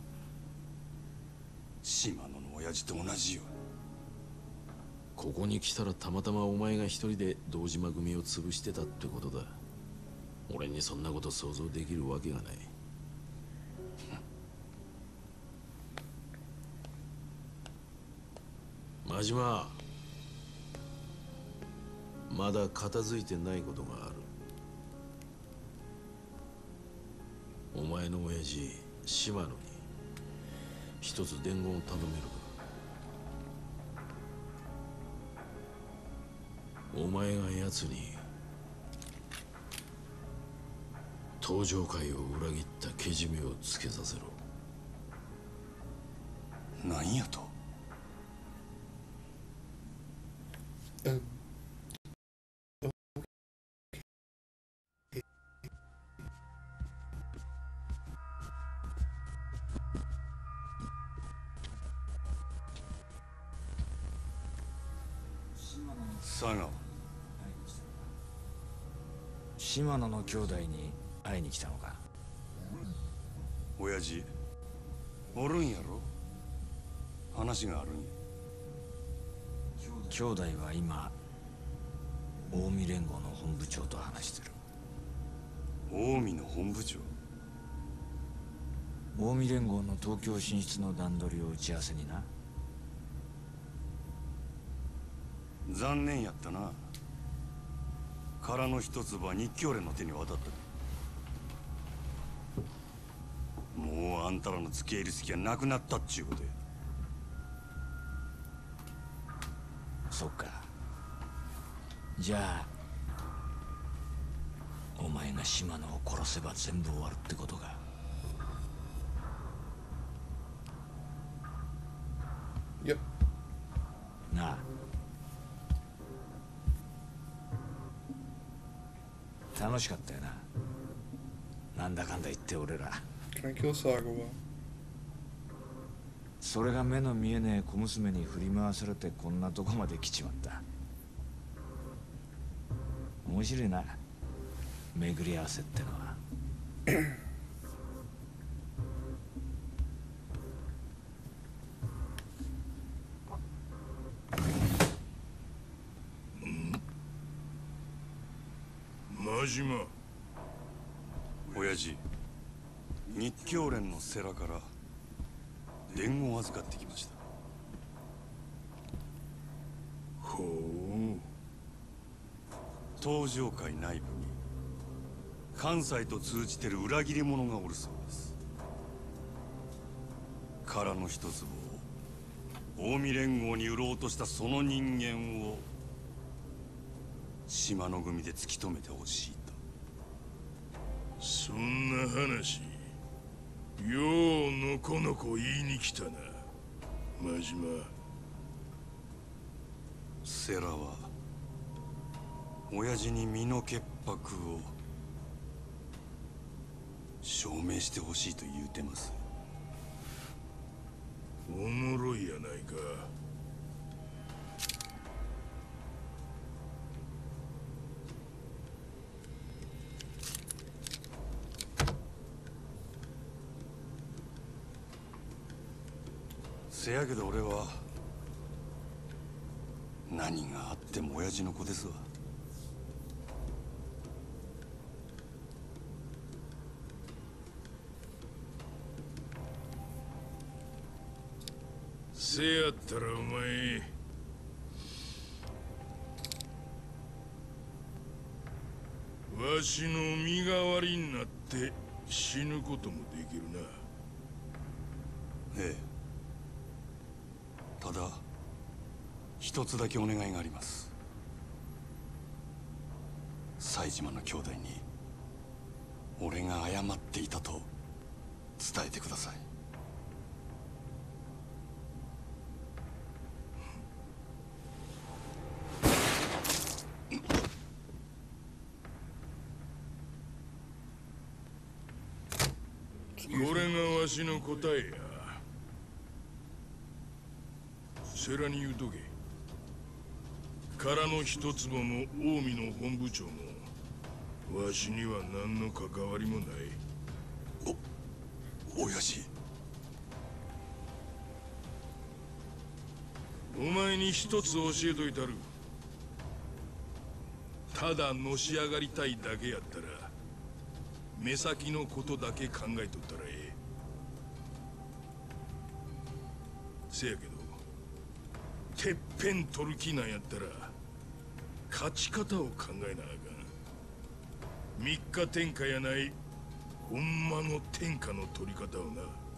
島野の親父と同じよ。 ここに来たらたまたまお前が一人で堂島組を潰してたってことだ。俺にそんなこと想像できるわけがない。真島、まだ片付いてないことがある。お前の親父島野に一つ伝言を頼めるか。お前が奴に東上界を裏切ったけじめをつけさせろ。 何やと？佐川。 島野の兄弟に会いに来たのか。 親父おるんやろ。話があるんや。 兄弟は今近江連合の本部長と話してる。 近江の本部長？ 近江連合の東京進出の段取りを打ち合わせにな。 残念やったな。殻の一粒は日教連の手に渡った。もうあんたらの付け入る隙はなくなったっちゅうことや。 そっか。じゃあお前が島野を殺せば全部終わるってことか。 いやなあ、楽しかったよな。なんだかんだ言って俺ら。 Tranquilo, Sagawa. それが目の見えねえ小娘に振り回されてこんなとこまで来ちまった。面白いな、巡り合わせってのは。 真島。 親父、日教連の世良から伝言を預かってきました。 ほう。 東上界内部に関西と通じてる裏切り者がおるそうです。殻の一つを近江連合に売ろうとしたその人間を島の組で突き止めてほしいと。 そんな話、ようのこのこ言いに来たな、真島。 世良は親父に身の潔白を証明してほしいと言うてます。 おもろいやないか。 せやけど俺は何があっても親父の子ですわ。 せやったらお前、わしの身代わりになって死ぬこともできるな。 ええ。ただ一つだけお願いがあります。西島の兄弟に俺が謝っていたと伝えてください。 これがわしの答えや。世良に言うとけ。殻の一坪も近江の本部長もわしには何の関わりもない。 お、親父。 お前に一つ教えといたる。ただのし上がりたいだけやったら目先のことだけ考えとったらええ。せやけどてっぺん取る気なんやったら勝ち方を考えなあかん。三日天下やないほんまの天下の取り方をな。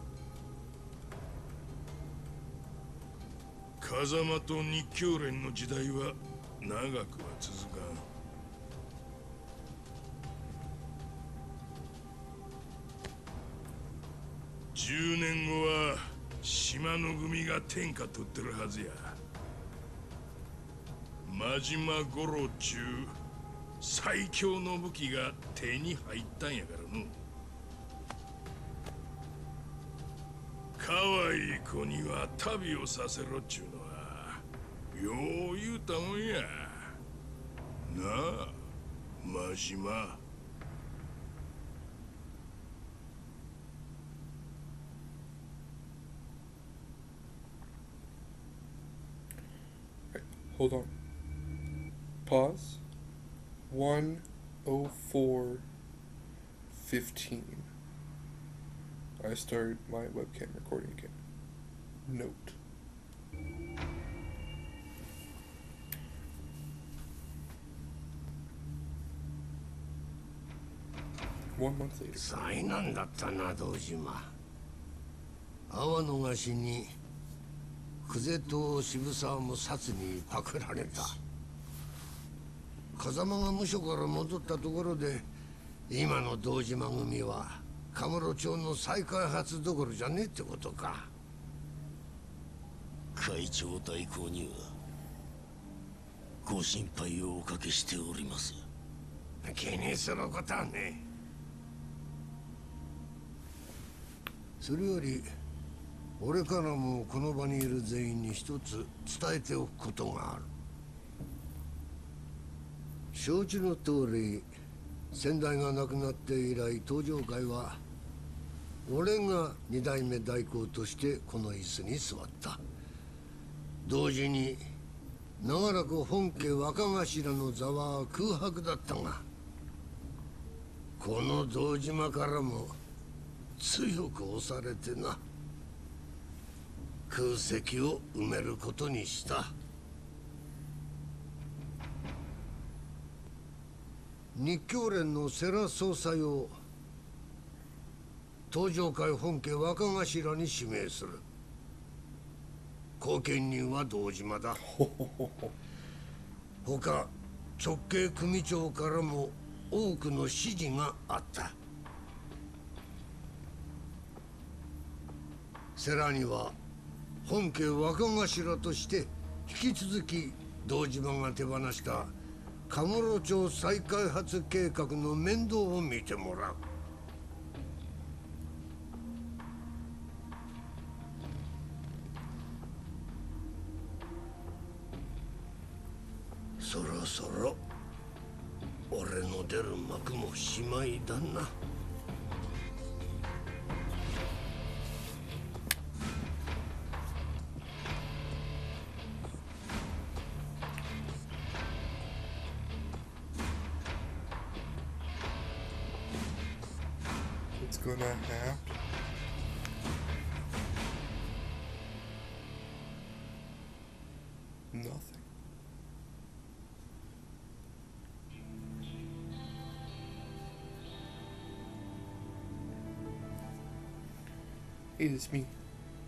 風間と日教連の時代は長くは続かん。十年後は島の組が天下取ってるはずや。真島五郎ちゅう最強の武器が手に入ったんやからの。可愛い子には旅をさせろっちゅうのはよう言うたもんやなあ、真島。 Hold on. Pause. one oh four fifteen. I start my webcam recording again. Note. One month later. 災難だったな、堂島。阿波の菓子に久世と渋沢も殺にパクられた。風間が無所から戻ったところで今の堂島組はカムロ町の再開発どころじゃねえってことか。 会長代行にはご心配をおかけしております。 気にすることはねえ。それより俺からもこの場にいる全員に一つ伝えておくことがある。承知の通り先代が亡くなって以来東上会は俺が二代目代行としてこの椅子に座った。同時に長らく本家若頭の座は空白だったがこの堂島からも強く押されてな、空席を埋めることにした。日教連の世良総裁を東上会本家若頭に指名する。後見人は堂島だ。他直系組長からも多くの指示があった。世良には本家若頭として引き続き堂島が手放したカムロ町再開発計画の面倒を見てもらう。そろそろ俺の出る幕もしまいだな。 What's gonna happen? Nothing. It is me.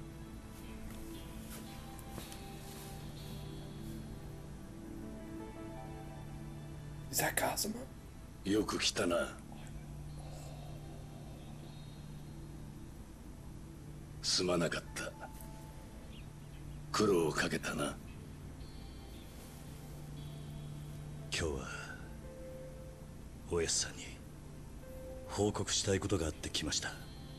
Is that Kazuma? よく来たな。すまなかった。苦労をかけたな。 今日はおやすさんに報告したいことがあって来ました。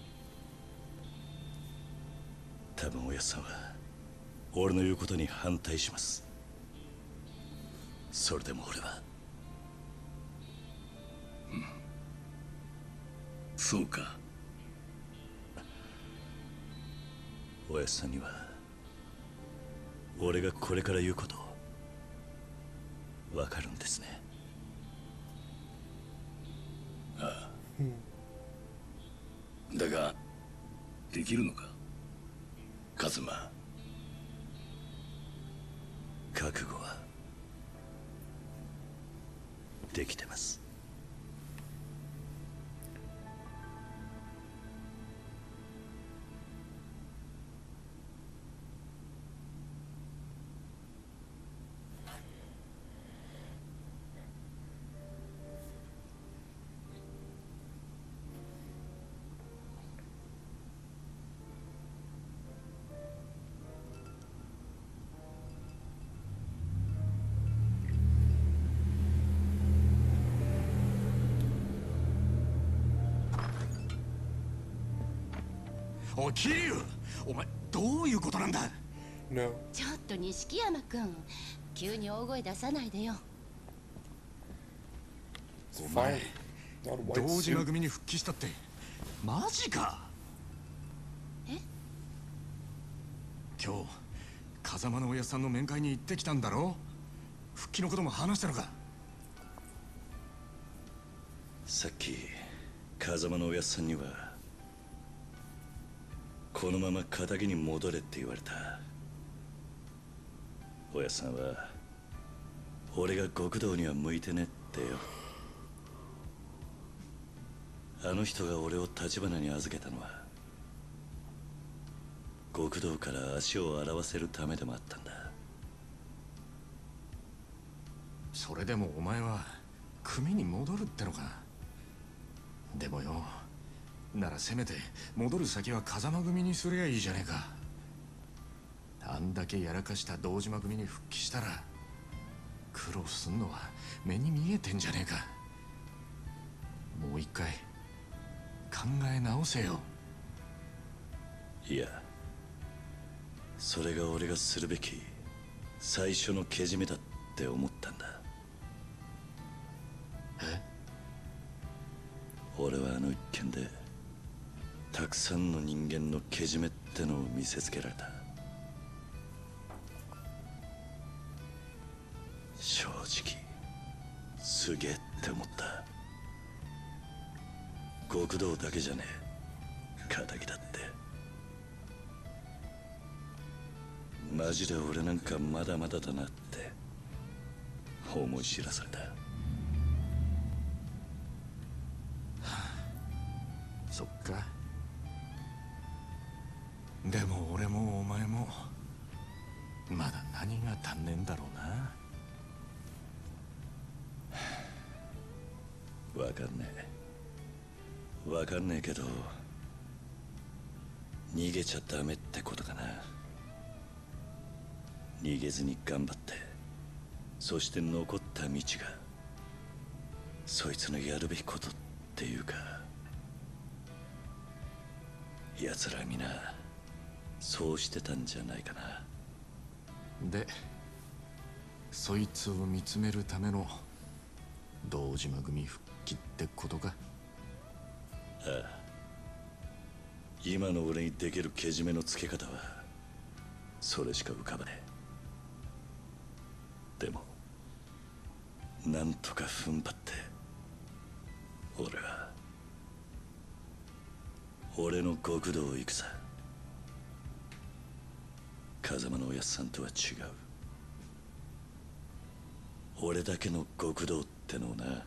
多分おやすさんは俺の言うことに反対します。それでも俺は、 うん、そうか。 おやすさんには俺がこれから言うことわかるんですね。 ああ、だができるのかカズマ。 覚悟はできてます。おい桐生、お前どういうことなんだ。 No. ちょっと錦山君、急に大声出さないでよ。 お前堂島組に復帰したってマジか。 え、 今日風間の親さんの面会に行ってきたんだろ。復帰のことも話したのか。さっき風間の親さんにはこのまま仇に戻れって言われた。親さんは俺が極道には向いてねってよ。あの人が俺を橘に預けたのは極道から足を洗わせるためでもあったんだ。それでもお前は組に戻るってのか。でもよ、ならせめて戻る先は風間組にすりゃいいじゃねえか。あんだけやらかした堂島組に復帰したら苦労すんのは目に見えてんじゃねえか。もう一回考え直せよ。いや、それが俺がするべき最初のけじめだって思ったんだ。え？俺はあの一件でたくさんの人間のけじめってのを見せつけられた。正直すげえって思った。 極道だけじゃねえ、仇だって。マジで俺なんかまだまだだなって思い知らされた。 そっか。でも俺もお前もまだ何が足んねえんだろうな。 わかんねえわかんねえけど、逃げちゃダメってことかな。逃げずに頑張って、そして残った道がそいつのやるべきことっていうか、奴ら皆そうしてたんじゃないかな。 でそいつを見つめるための堂島組復帰ってことか。 ああ、今の俺にできるけじめのつけ方はそれしか浮かばねえ。でもなんとか踏ん張って俺は俺の極道を行くさ。風間のおやっさんとは違う。俺だけの極道ってのをな。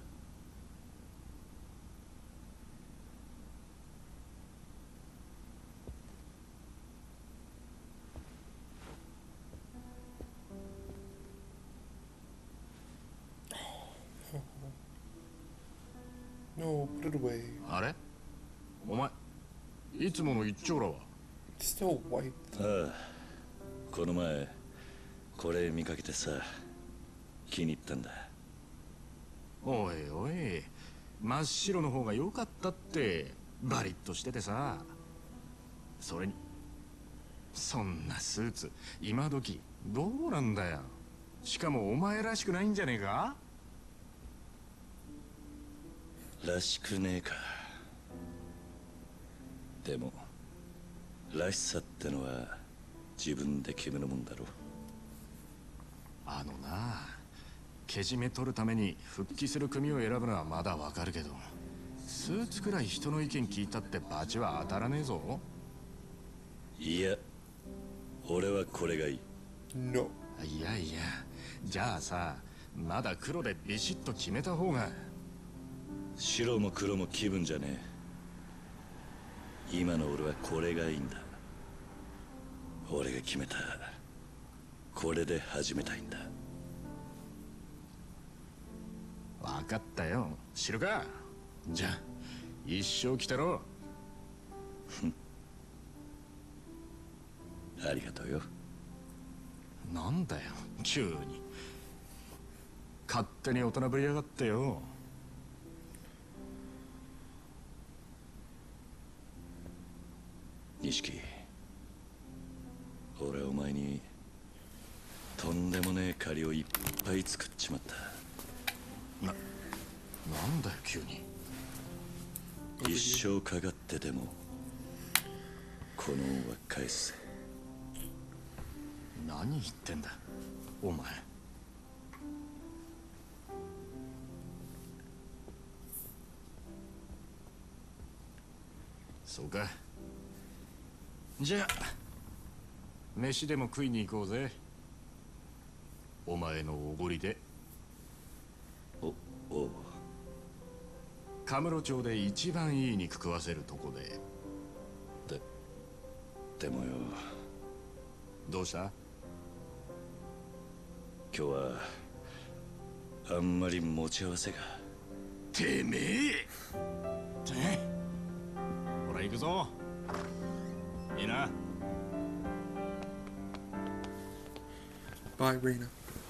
No, put it away. あれお前いつもの一丁羅は Still white. ああ、この前これ見かけてさ、気に入ったんだ。 おいおい、真っ白の方が良かったって。バリッとしててさ。それにそんなスーツ今時どうなんだよ。しかもお前らしくないんじゃねえか。 らしくねえか。でもらしさってのは自分で決めるもんだろ。 あのな、けじめ取るために復帰する組を選ぶのはまだわかるけど、スーツくらい人の意見聞いたってバチは当たらねえぞ。 いや、俺はこれがいい。 No。 いやいや、じゃあさ、まだ黒でビシッと決めた方が。 白も黒も気分じゃねえ。今の俺はこれがいいんだ。俺が決めたこれで始めたいんだ。 分かったよ、白か。じゃあ一生来たろ。 ありがとうよ。 なんだよ急に勝手に大人ぶりやがってよ。 錦、俺はお前にとんでもねえ借りをいっぱい作っちまった。 な、なんだよ急に。 一生かかってでもこの恩は返すぜ。 何言ってんだお前。そうか。じゃあ飯でも食いに行こうぜ。お前のおごりで。 おおう。 カムロ町で一番いい肉食わせるとこで。 ででもよ。 どうした？ 今日はあんまり持ち合わせが。 てめえ。てほら行くぞ。いいな。 Bye, Reina.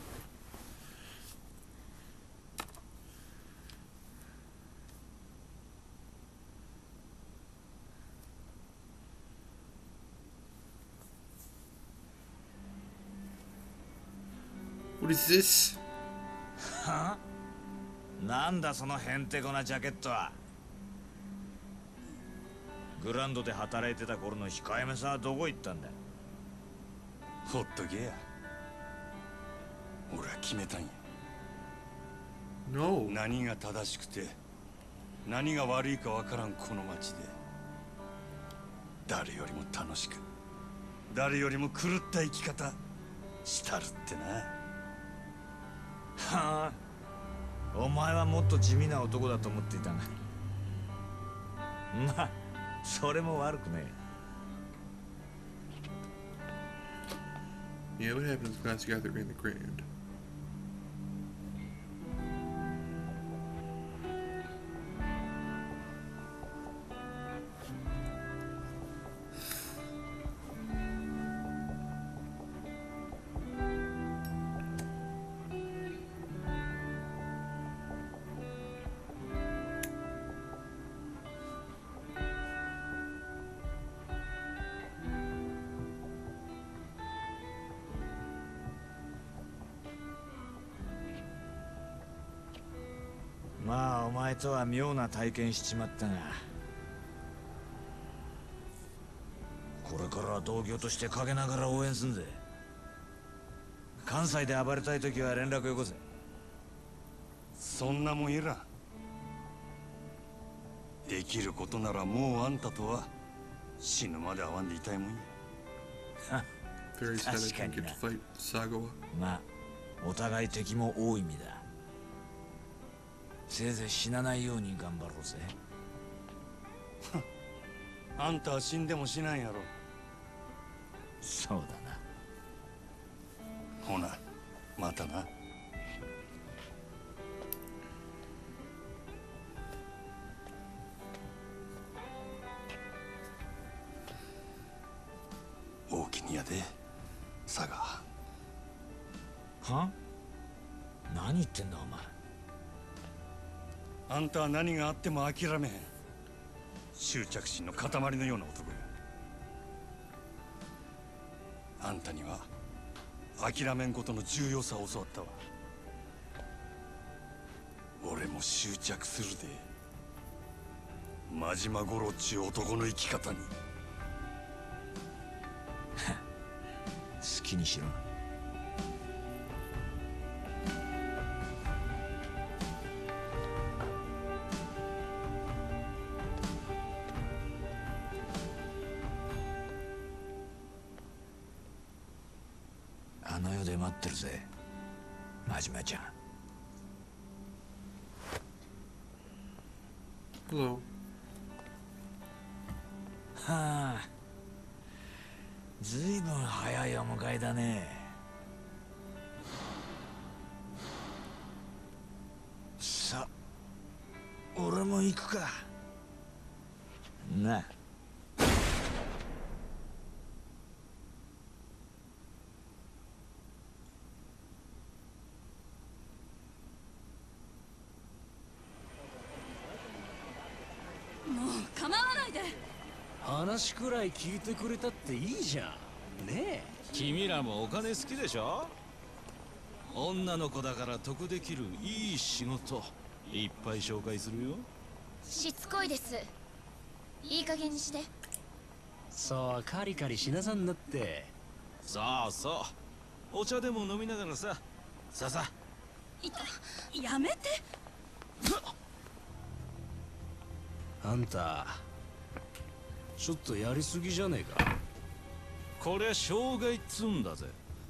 What is this? は？なんだそのへんてこなジャケットは。グランドで働いてた頃の控えめさはどこ行ったんだ。 ほっとけや。俺は決めたんや。 No. 何が正しくて何が悪いかわからんこの町で誰よりも楽しく誰よりも狂った生き方したるってな。 はあ、お前はもっと地味な男だと思っていたが、まあそれも悪くね Yeah, what happened to Mass Gathering the Grand? え。まあお前とは妙な体験しちまったが、これからは同業として陰ながら応援すんぜ。関西で暴れたい時は連絡よこせ。 そんなもんいらん。できることならもうあんたとは死ぬまで会わんでいたいもんや。 Fairy said I 確か didn't に get な。 to fight Sagawa. まあお互い敵も多い身だ。せいぜい死なないように頑張ろうぜ。 あんたは死んでも死なんやろ。 そうだな。 ほなまたな。大きにやで佐賀。 は？何言ってんだお前。 あんたは何があっても諦めへん執着心の塊のような男や。あんたには諦めんことの重要さを教わったわ。俺も執着するで真島五郎っちゅう男の生き方に。 好きにしろ。あの世で待ってるぜ、真島ちゃん。 Hello. はあ、ずいぶん早いお迎えだね。さあ、俺も行くか。なあ。 もう構わないで。 話くらい聞いてくれたっていいじゃんねえ。 君らもお金好きでしょ。女の子だから得できるいい仕事いっぱい紹介するよ。 しつこいです。いい加減にして。 そうカリカリしなさんなって。 そうそうお茶でも飲みながらさ。さあさあ。 いやめて。 あんたちょっとやりすぎじゃねえか。 こりゃ障害っつうんだぜ。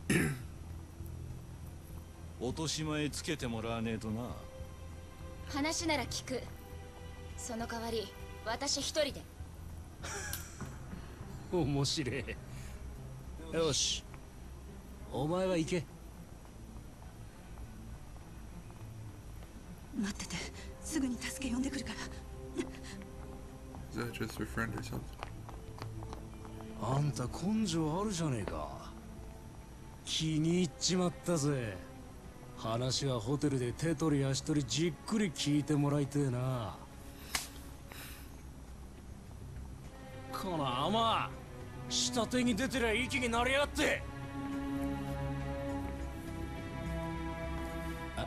落とし前つけてもらわねえとな。 話なら聞く。その代わり私一人で。 面白い。よしお前は行け。 待ってて、すぐに助け呼んでくるから。 Is that just her friend or something? あんた根性あるじゃねえか。気に入っちまったぜ。話はホテルで手取り足取りじっくり聞いてもらいてえな。この甘下手に出てりゃ息になりやがって。あ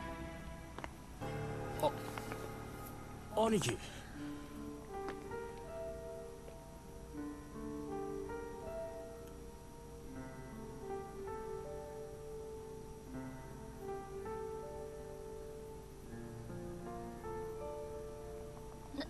あ兄貴。 な、 。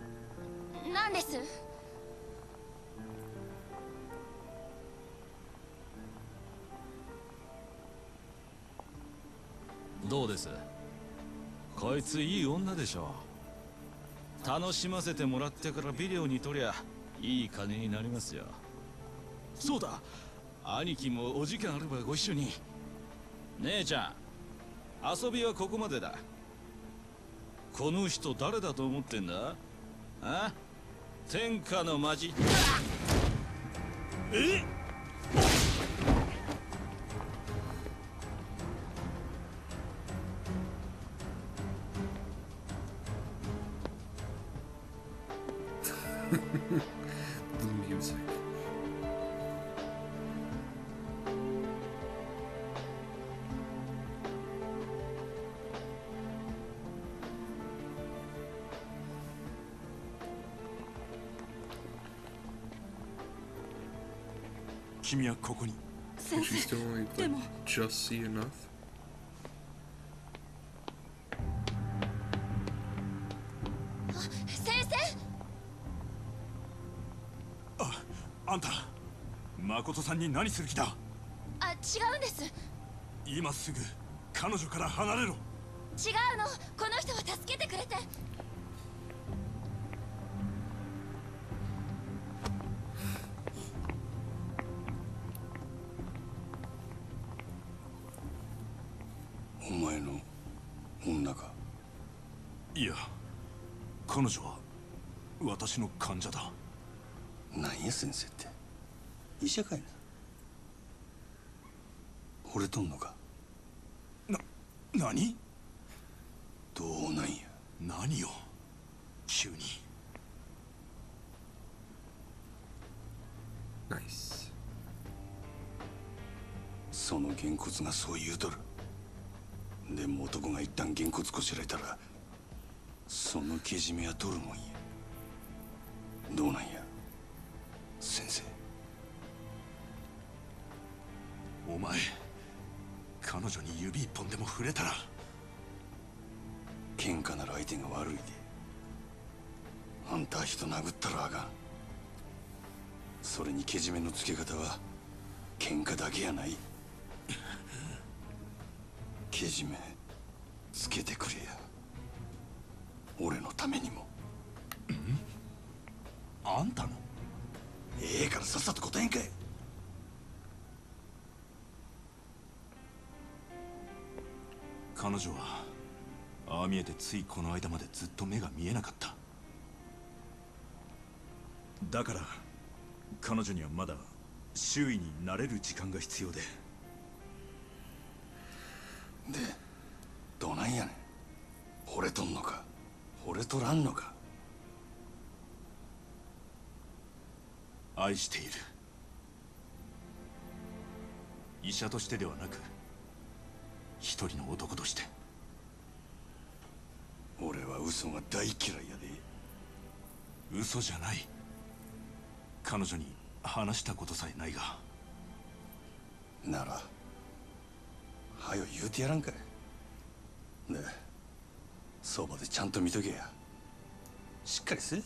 どうです？こいついい女でしょ。楽しませてもらってからビデオに撮りゃいい金になりますよ。そうだ、兄貴もお時間あればご一緒に。姉ちゃん、遊びはここまでだ。この人誰だと思ってんだ？あ？天下のマジ。え？ The music. Kimiはここに。 Did she still only like just see enough? あんた、誠さんに何する気だ？ あ、違うんです。 今すぐ彼女から離れろ。 違うの、この人は助けてくれて。 お前の女か？ いや、彼女は私の患者だ。 何や先生って、医者かいな。惚れとんのか？ な、何？ どうなんや？ 何よ、急に。 ナイス。 そのげんこつがそう言うとる。でも男が一旦げんこつこしらえたら、そのけじめは取るもんや。どうなんや先生。 お前、彼女に指一本でも触れたら。 喧嘩なら相手が悪いで。あんたは人殴ったらあかん。それにけじめのつけ方は喧嘩だけやない。けじめつけてくれや、俺のためにも。 あんたの？ ええからさっさと答えんかい。 彼女はああ見えてついこの間までずっと目が見えなかった。だから彼女にはまだ周囲に慣れる時間が必要で。 でどうなんやねん。惚れとんのか惚れとらんのか。 愛している。医者としてではなく一人の男として。 俺は嘘が大嫌いやで。嘘じゃない。彼女に話したことさえないが。 ならはよ言うてやらんかい。でそばでちゃんと見とけや。しっかりせえ。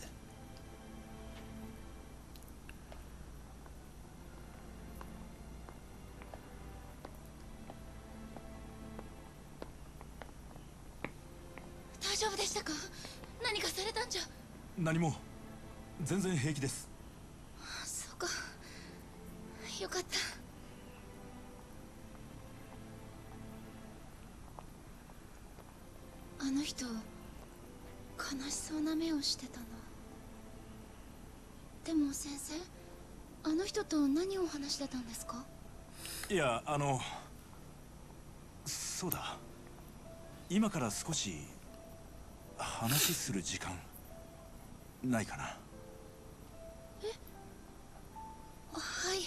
大丈夫でしたか？何かされたんじゃ？ 何も、全然平気です。 そうか、よかった。あの人悲しそうな目をしてたな。でも先生、あの人と何を話してたんですか？ いや、あのそうだ、今から少し話する時間ないかな？ え、はい。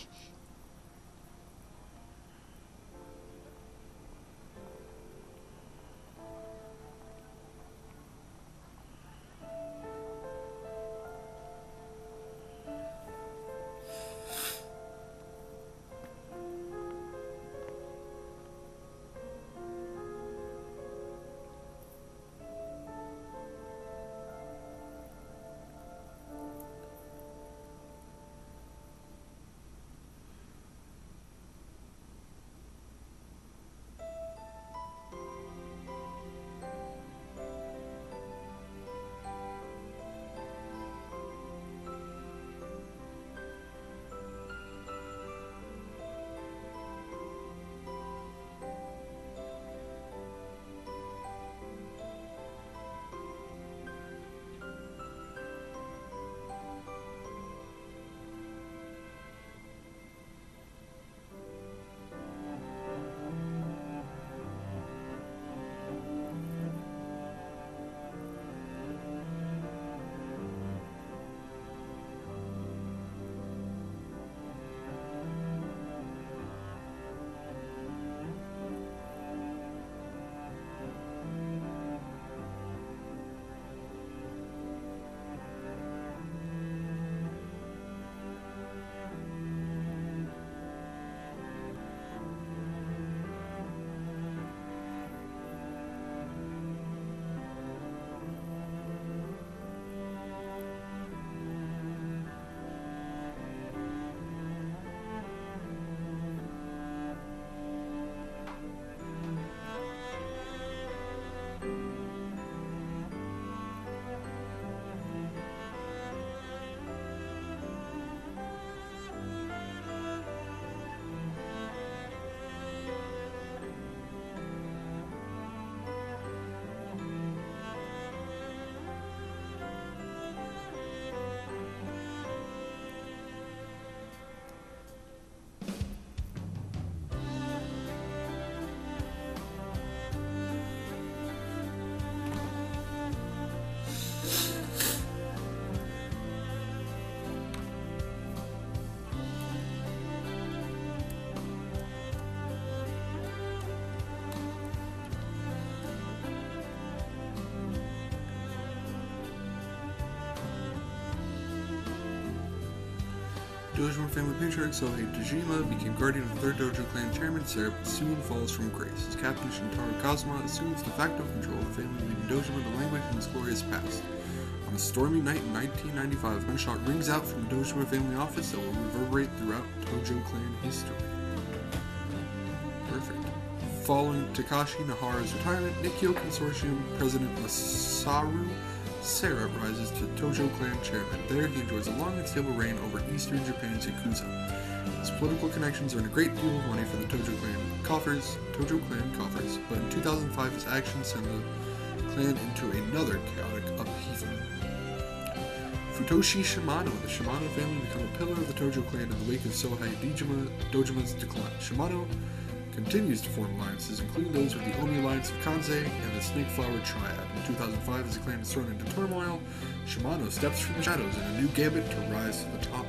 Dojima family patriarch Sohei Dojima became guardian of the third Dojo clan chairman, Sarah, but soon falls from grace. His captain Shintaro Kazuma assumes de facto control of the family, leaving Dojima to languish in his glorious past. On a stormy night in nineteen ninety-five, a gunshot rings out from the Dojima family office that will reverberate throughout Tojo clan history. Perfect. Following Takashi Nahara's retirement, Nikkyo Consortium President Masaru Sarah rises to Tojo clan chairman. There he enjoys a long and stable reign over eastern Japan's Yakuza. His political connections earn a great deal of money for the Tojo clan coffers, Tojo clan coffers, but in two thousand five his actions send the clan into another chaotic upheaval. Futoshi Shimano and the Shimano family become a pillar of the Tojo clan in the wake of Sohei Dojima, Dojima's decline. Shimano continues to form alliances, including those with the Omi Alliance of Kanzei and the Snake Flower Triad. In two thousand five, as the clan is thrown into turmoil, Shimano steps from the shadows in a new gambit to rise to the top.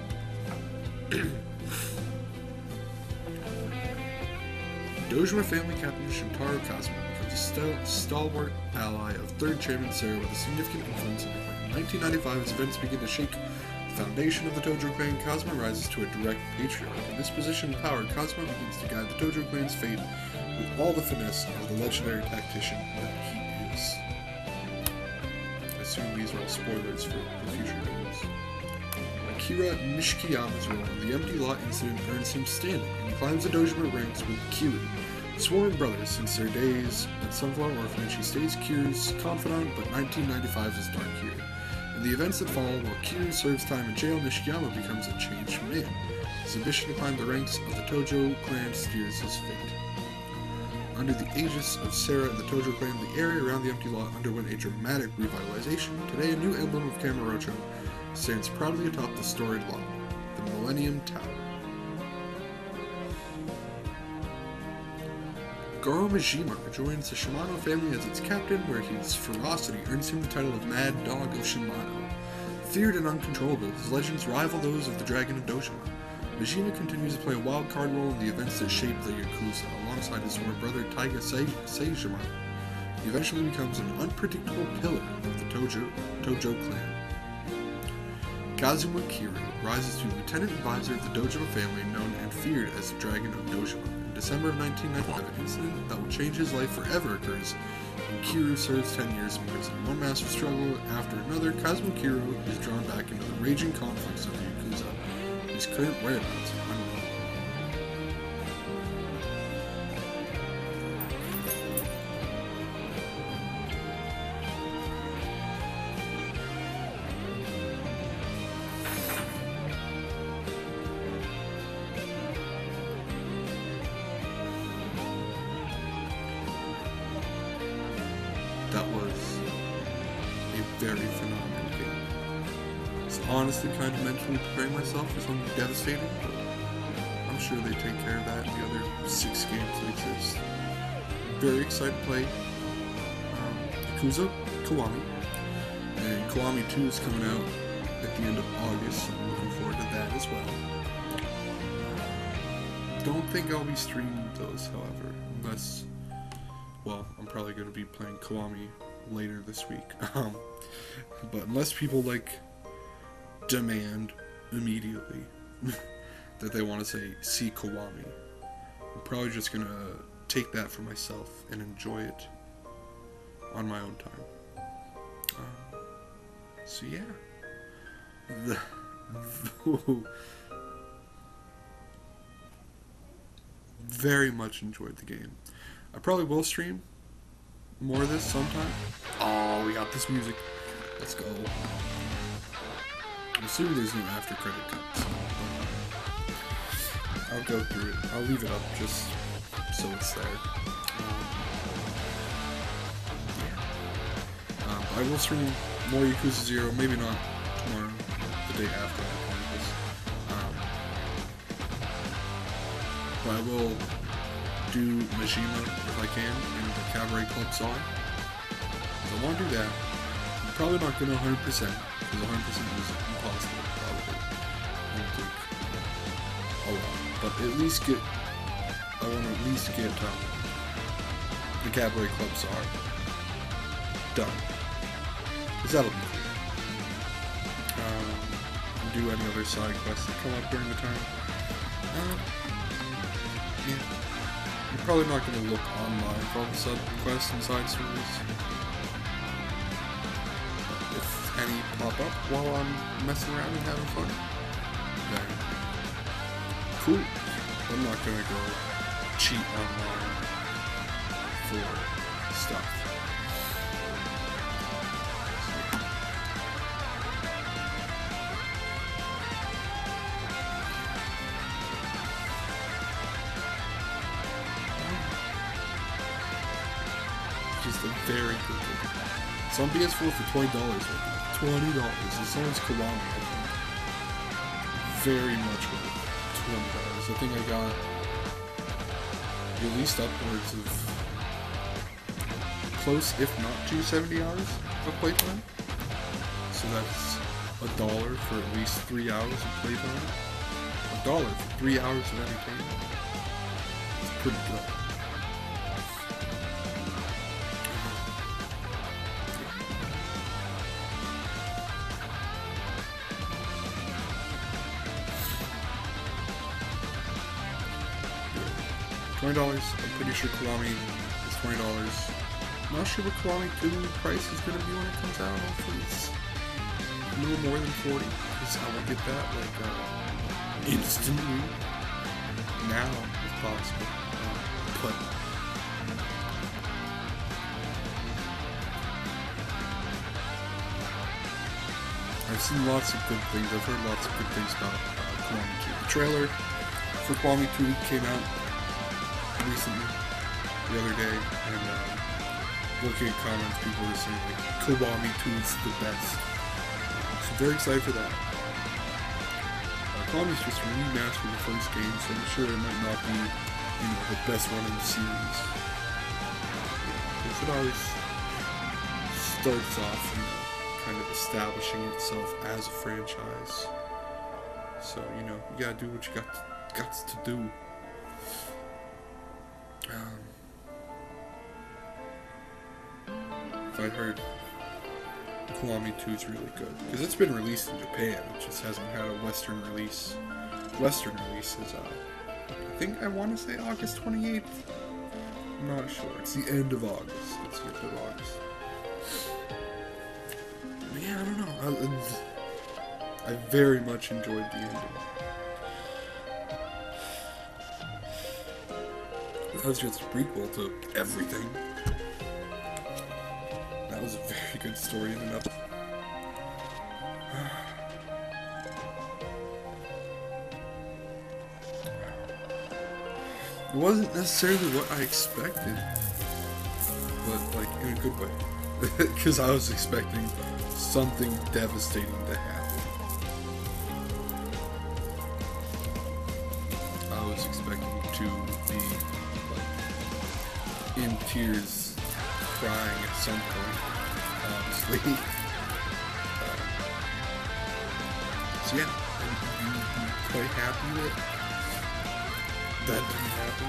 Dojima family captain Shintaro Kazuma becomes a st stalwart ally of third chairman Sarah with a significant influence in the clan. In nineteen ninety-five, as events begin to shake the foundation of the Tojo clan, Kazuma rises to a direct patriarch. In this position of power, Kazuma begins to guide the Tojo clan's fate with all the finesse of the legendary tactician that he is. I assume these are all spoilers for the future videos. Akira Nishikiyama's role in the empty lot incident earns him standing, and he climbs the Dojima ranks with Kiryu. Sworn brothers since their days at Sunflower Orphanage, he stays Kiryu's confidant, but nineteen ninety-five is dark here. In the events that follow, while Kiryu serves time in jail, Nishikiyama becomes a changed man. His ambition to climb the ranks of the Tojo clan steers his fate. Under the aegis of Sarah and the Tojo clan, the area around the empty lot underwent a dramatic revitalization. Today, a new emblem of Kamurocho stands proudly atop the storied lot, the Millennium Tower. Goro Majima joins the Shimano family as its captain, where his ferocity earns him the title of Mad Dog of Shimano. Feared and uncontrollable, his legends rival those of the Dragon of Dojima. Majima continues to play a wild card role in the events that shape the Yakuza, alongside his sworn brother Taiga Seijima. He eventually becomes an unpredictable pillar of the Tojo, Tojo clan. Kazuma Kiryu rises to lieutenant advisor of the Dojima family, known and feared as the Dragon of Dojima. In December of nineteen ninety-five, an incident that will change his life forever occurs, and Kiryu serves ten years in prison. One massive struggle after another, Kazuma Kiryu is drawn back into the raging conflicts of the Yakuza. His current whereabouts are unknown. That was a very phenomenal game. It's honestly kind of mentally preparing myself for something devastating, but I'm sure they take care of that in the other six games that exist. Very excited to play um, Yakuza Kiwami, and Kiwami two is coming out at the end of August, so I'm looking forward to that as well. Don't think I'll be streaming those, however, unless... Well, I'm probably going to be playing Kiwami later this week. Um, but unless people, like, demand immediately that they want to say, see Kiwami, I'm probably just going to take that for myself and enjoy it on my own time. Um, so, yeah. The, the, very much enjoyed the game. I probably will stream more of this sometime. Oh, we got this music. Let's go. I'm assuming there's no after credit cuts. I'll go through it. I'll leave it up just so it's there. Um, yeah. Um, I will stream more Yakuza Zero. Maybe not tomorrow. The day after. Um, but I will do Majima if I can in the Cabaret Club song. So I want to do that. I'm probably not going to one hundred percent, because one hundred percent is impossible, probably. I don't think a lot. But at least get, I want to at least get um, the Cabaret Club song done. Because that'll be cool. Um, do any other side quests that come up during the time. Uh, yeah. I'm probably not going to look online for all the sub quests and side stories. If any pop up while I'm messing around and having fun, then cool. I'm not going to go cheat online for stuff. Just a very good game. It's on P S four for twenty dollars. Twenty dollars. This one's Kiwami, I think. Very much worth twenty dollars. I think I got at least upwards of close, if not to seventy hours of playtime. So that's a dollar for at least three hours of playtime. A dollar for three hours of entertainment. It's pretty good. twenty dollars. I'm pretty sure Kiwami is twenty dollars. I'm not sure what Kiwami two price is going to be when it comes out. Hopefully it's a little more than forty, because I will get that like uh, instantly now if possible. Uh, but I've seen lots of good things. I've heard lots of good things about uh, Kiwami two. The trailer for Kiwami two came out recently, the other day, and um, looking at comments, people were saying like Kiwami two is the best. So very excited for that. Uh, Kiwami's just remastered the first game, so I'm sure it might not be, you know, the best one in the series. Because it always starts off, you know, kind of establishing itself as a franchise. So, you know, you gotta do what you got to, got to do. Um, if I heard Kiwami two is really good, because it's been released in Japan, it just hasn't had a Western release. Western release is, uh, I think I want to say August twenty-eighth. I'm not sure. It's the end of August. It's the end of August. But yeah, I don't know. I, I very much enjoyed the ending. That was just a prequel to everything. That was a very good story in and of. It wasn't necessarily what I expected, but like in a good way, because I was expecting something devastating to happen. I was expecting to be in tears, crying at some point, obviously. uh, so yeah, I'm, I'm quite happy that that didn't happen.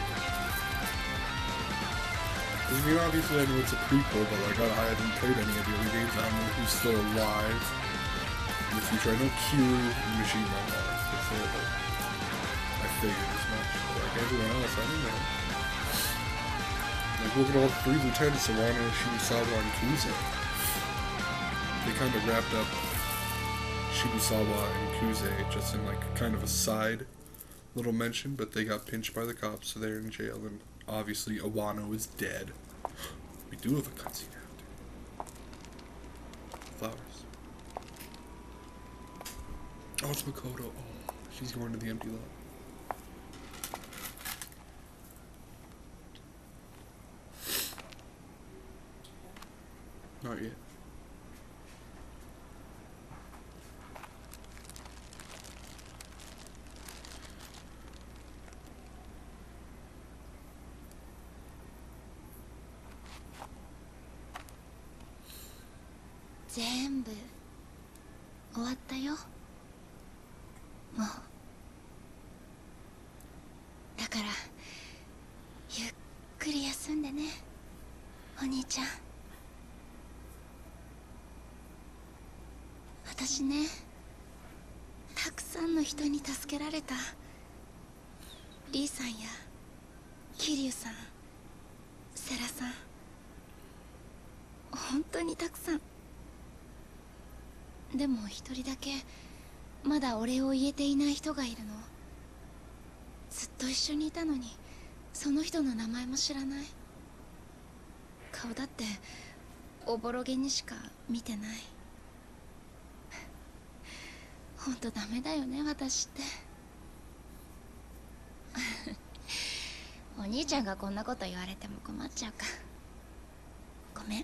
I mean, obviously I know it's a prequel, but like I, I haven't played any of the other games. I don't know who's still alive in the future. I know Q and Machine Gun are. That's it, but I figured as much. But like everyone else, I don't know. Like, look at all the three lieutenants, Wano, Shibusawa, and Kuze. They kind of wrapped up Shibusawa and Kuze just in, like, kind of a side little mention, but they got pinched by the cops, so they're in jail, and obviously Wano is dead. We do have a cutscene after. Flowers. Oh, it's Makoto. Oh, she's going to the empty lot. Not yet. 全部終わったよ。もうだからゆっくり休んでね、お兄ちゃん。私ね、 さんの人に助けられた。リーさんや桐生さん、世良さん、本当にたくさん。でも一人だけまだお礼を言えていない人がいるの。ずっと一緒にいたのにその人の名前も知らない。顔だっておぼろげにしか見てない。ほんとダメだよね、私って。お兄ちゃんがこんなこと言われても困っちゃうか。ごめん。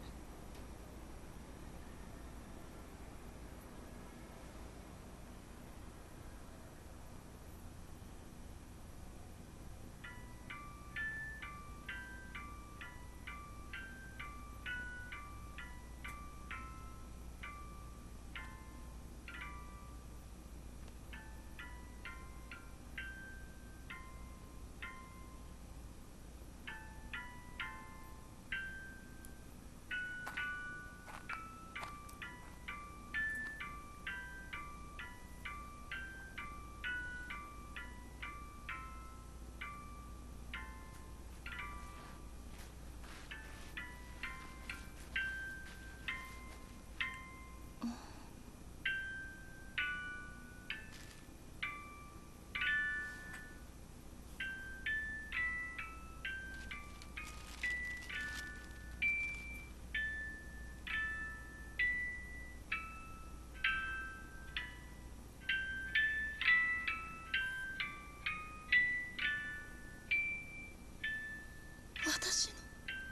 私の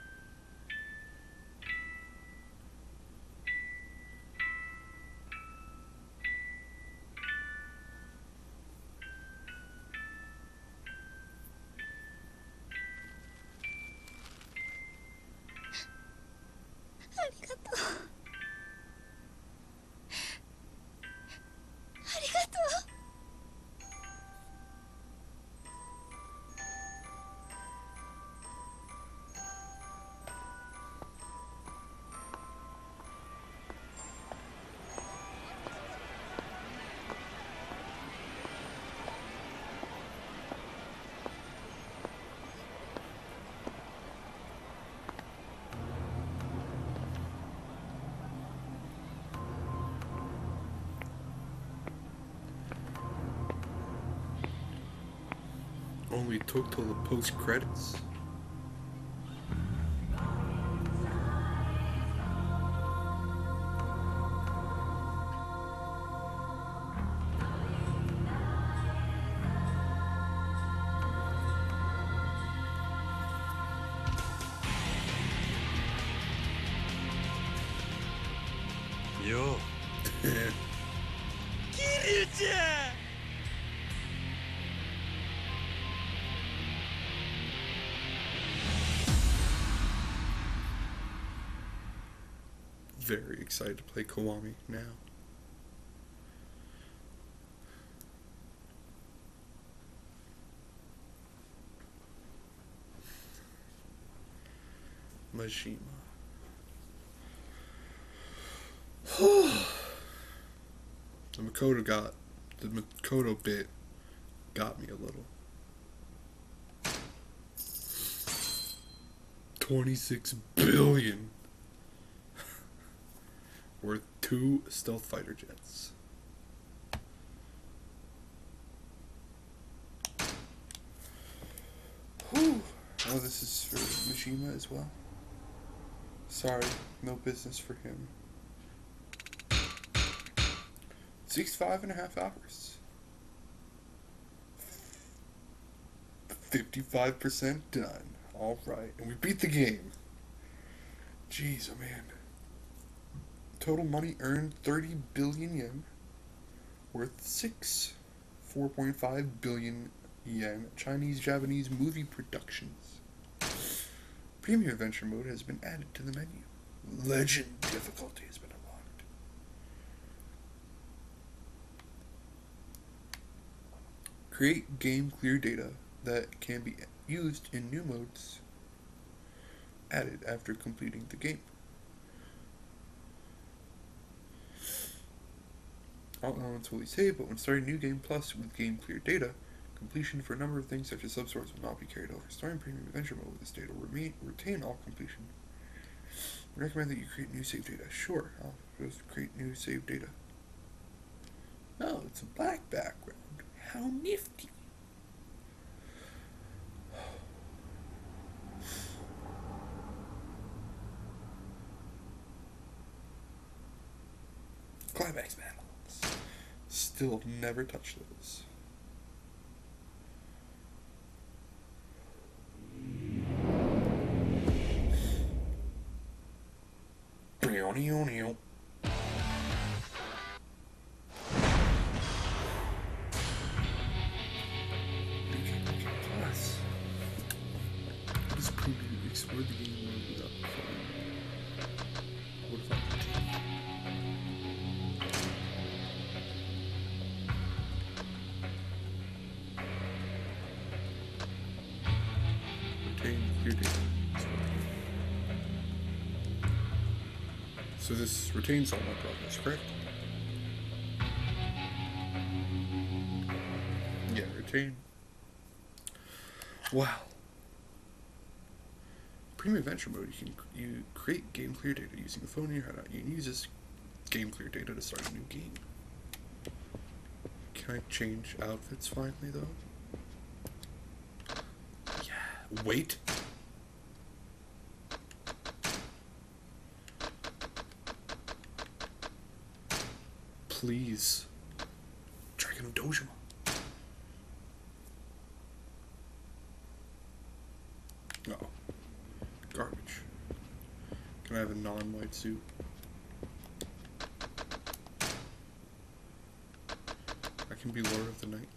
ありがとう。ありがとう。 Only took till the post credits. Yo. Kiryu-chan! Very excited to play Kiwami now. Majima. The Makoto got the Makoto bit got me a little. Twenty-six billion worth two stealth fighter jets. Whew. Oh, this is for Majima as well. Sorry, no business for him. Sixty-five and a half hours. Fifty-five percent done. All right, and we beat the game. Jeez, oh man. Total money earned thirty billion yen, worth six, four point five billion yen. Chinese-Japanese movie productions. Premium Adventure mode has been added to the menu. Legend difficulty has been unlocked. Create game clear data that can be used in new modes added after completing the game. All elements will be saved, but when starting New Game Plus with Game Clear Data, completion for a number of things such as substories will not be carried over. Starting Premium Adventure Mode with this data will remain, retain all completion. We recommend that you create new save data. Sure, I'll just create new save data. Oh, it's a black background. How nifty. Climax battles. Still never touched those. Brownie-o-neo. Plus. What does preview explore the game mode without falling? What if I continue? Retain your data. So this retains all my progress, correct? Yeah, retain. Wow. Premium Adventure Mode, you can you create game clear data using the phone in your head. You can use this game clear data to start a new game. Can I change outfits finally though? Yeah. Wait. Please. Dragon of Dojima. Uh-oh. Garbage. Can I have a non-white suit? I can be Lord of the Night.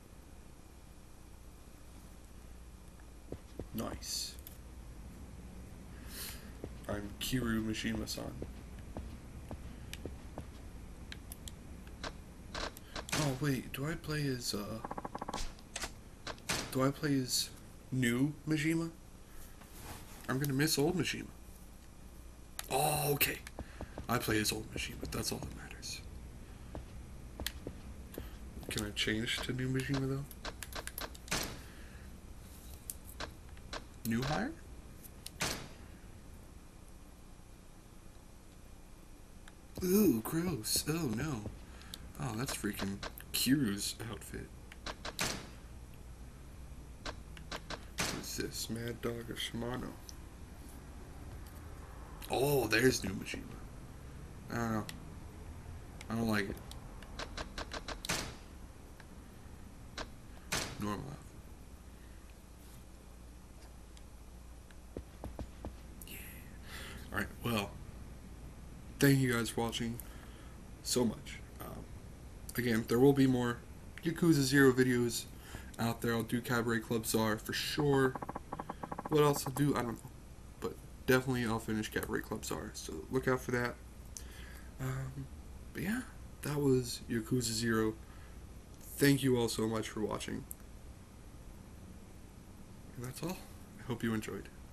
Nice. I'm Kiru Mishima-san. Oh wait, do I play as, uh... Do I play as new Majima? I'm gonna miss old Majima. Oh, okay. I play as old Majima, that's all that matters. Can I change to new Majima though? New hire? Ooh, gross. Oh no. Oh, that's freaking Kiru's outfit. What's this? Mad Dog or Shimano? Oh, there's new Majima. I don't know. I don't like it. Normal outfit. Yeah. Alright, well. Thank you guys for watching so much. Um, again, there will be more Yakuza Zero videos out there. I'll do Cabaret Club Czar for sure. What else I'll do, I don't know. But definitely I'll finish Cabaret Club Czar, so look out for that. Um, but yeah, that was Yakuza Zero. Thank you all so much for watching. And that's all. I hope you enjoyed.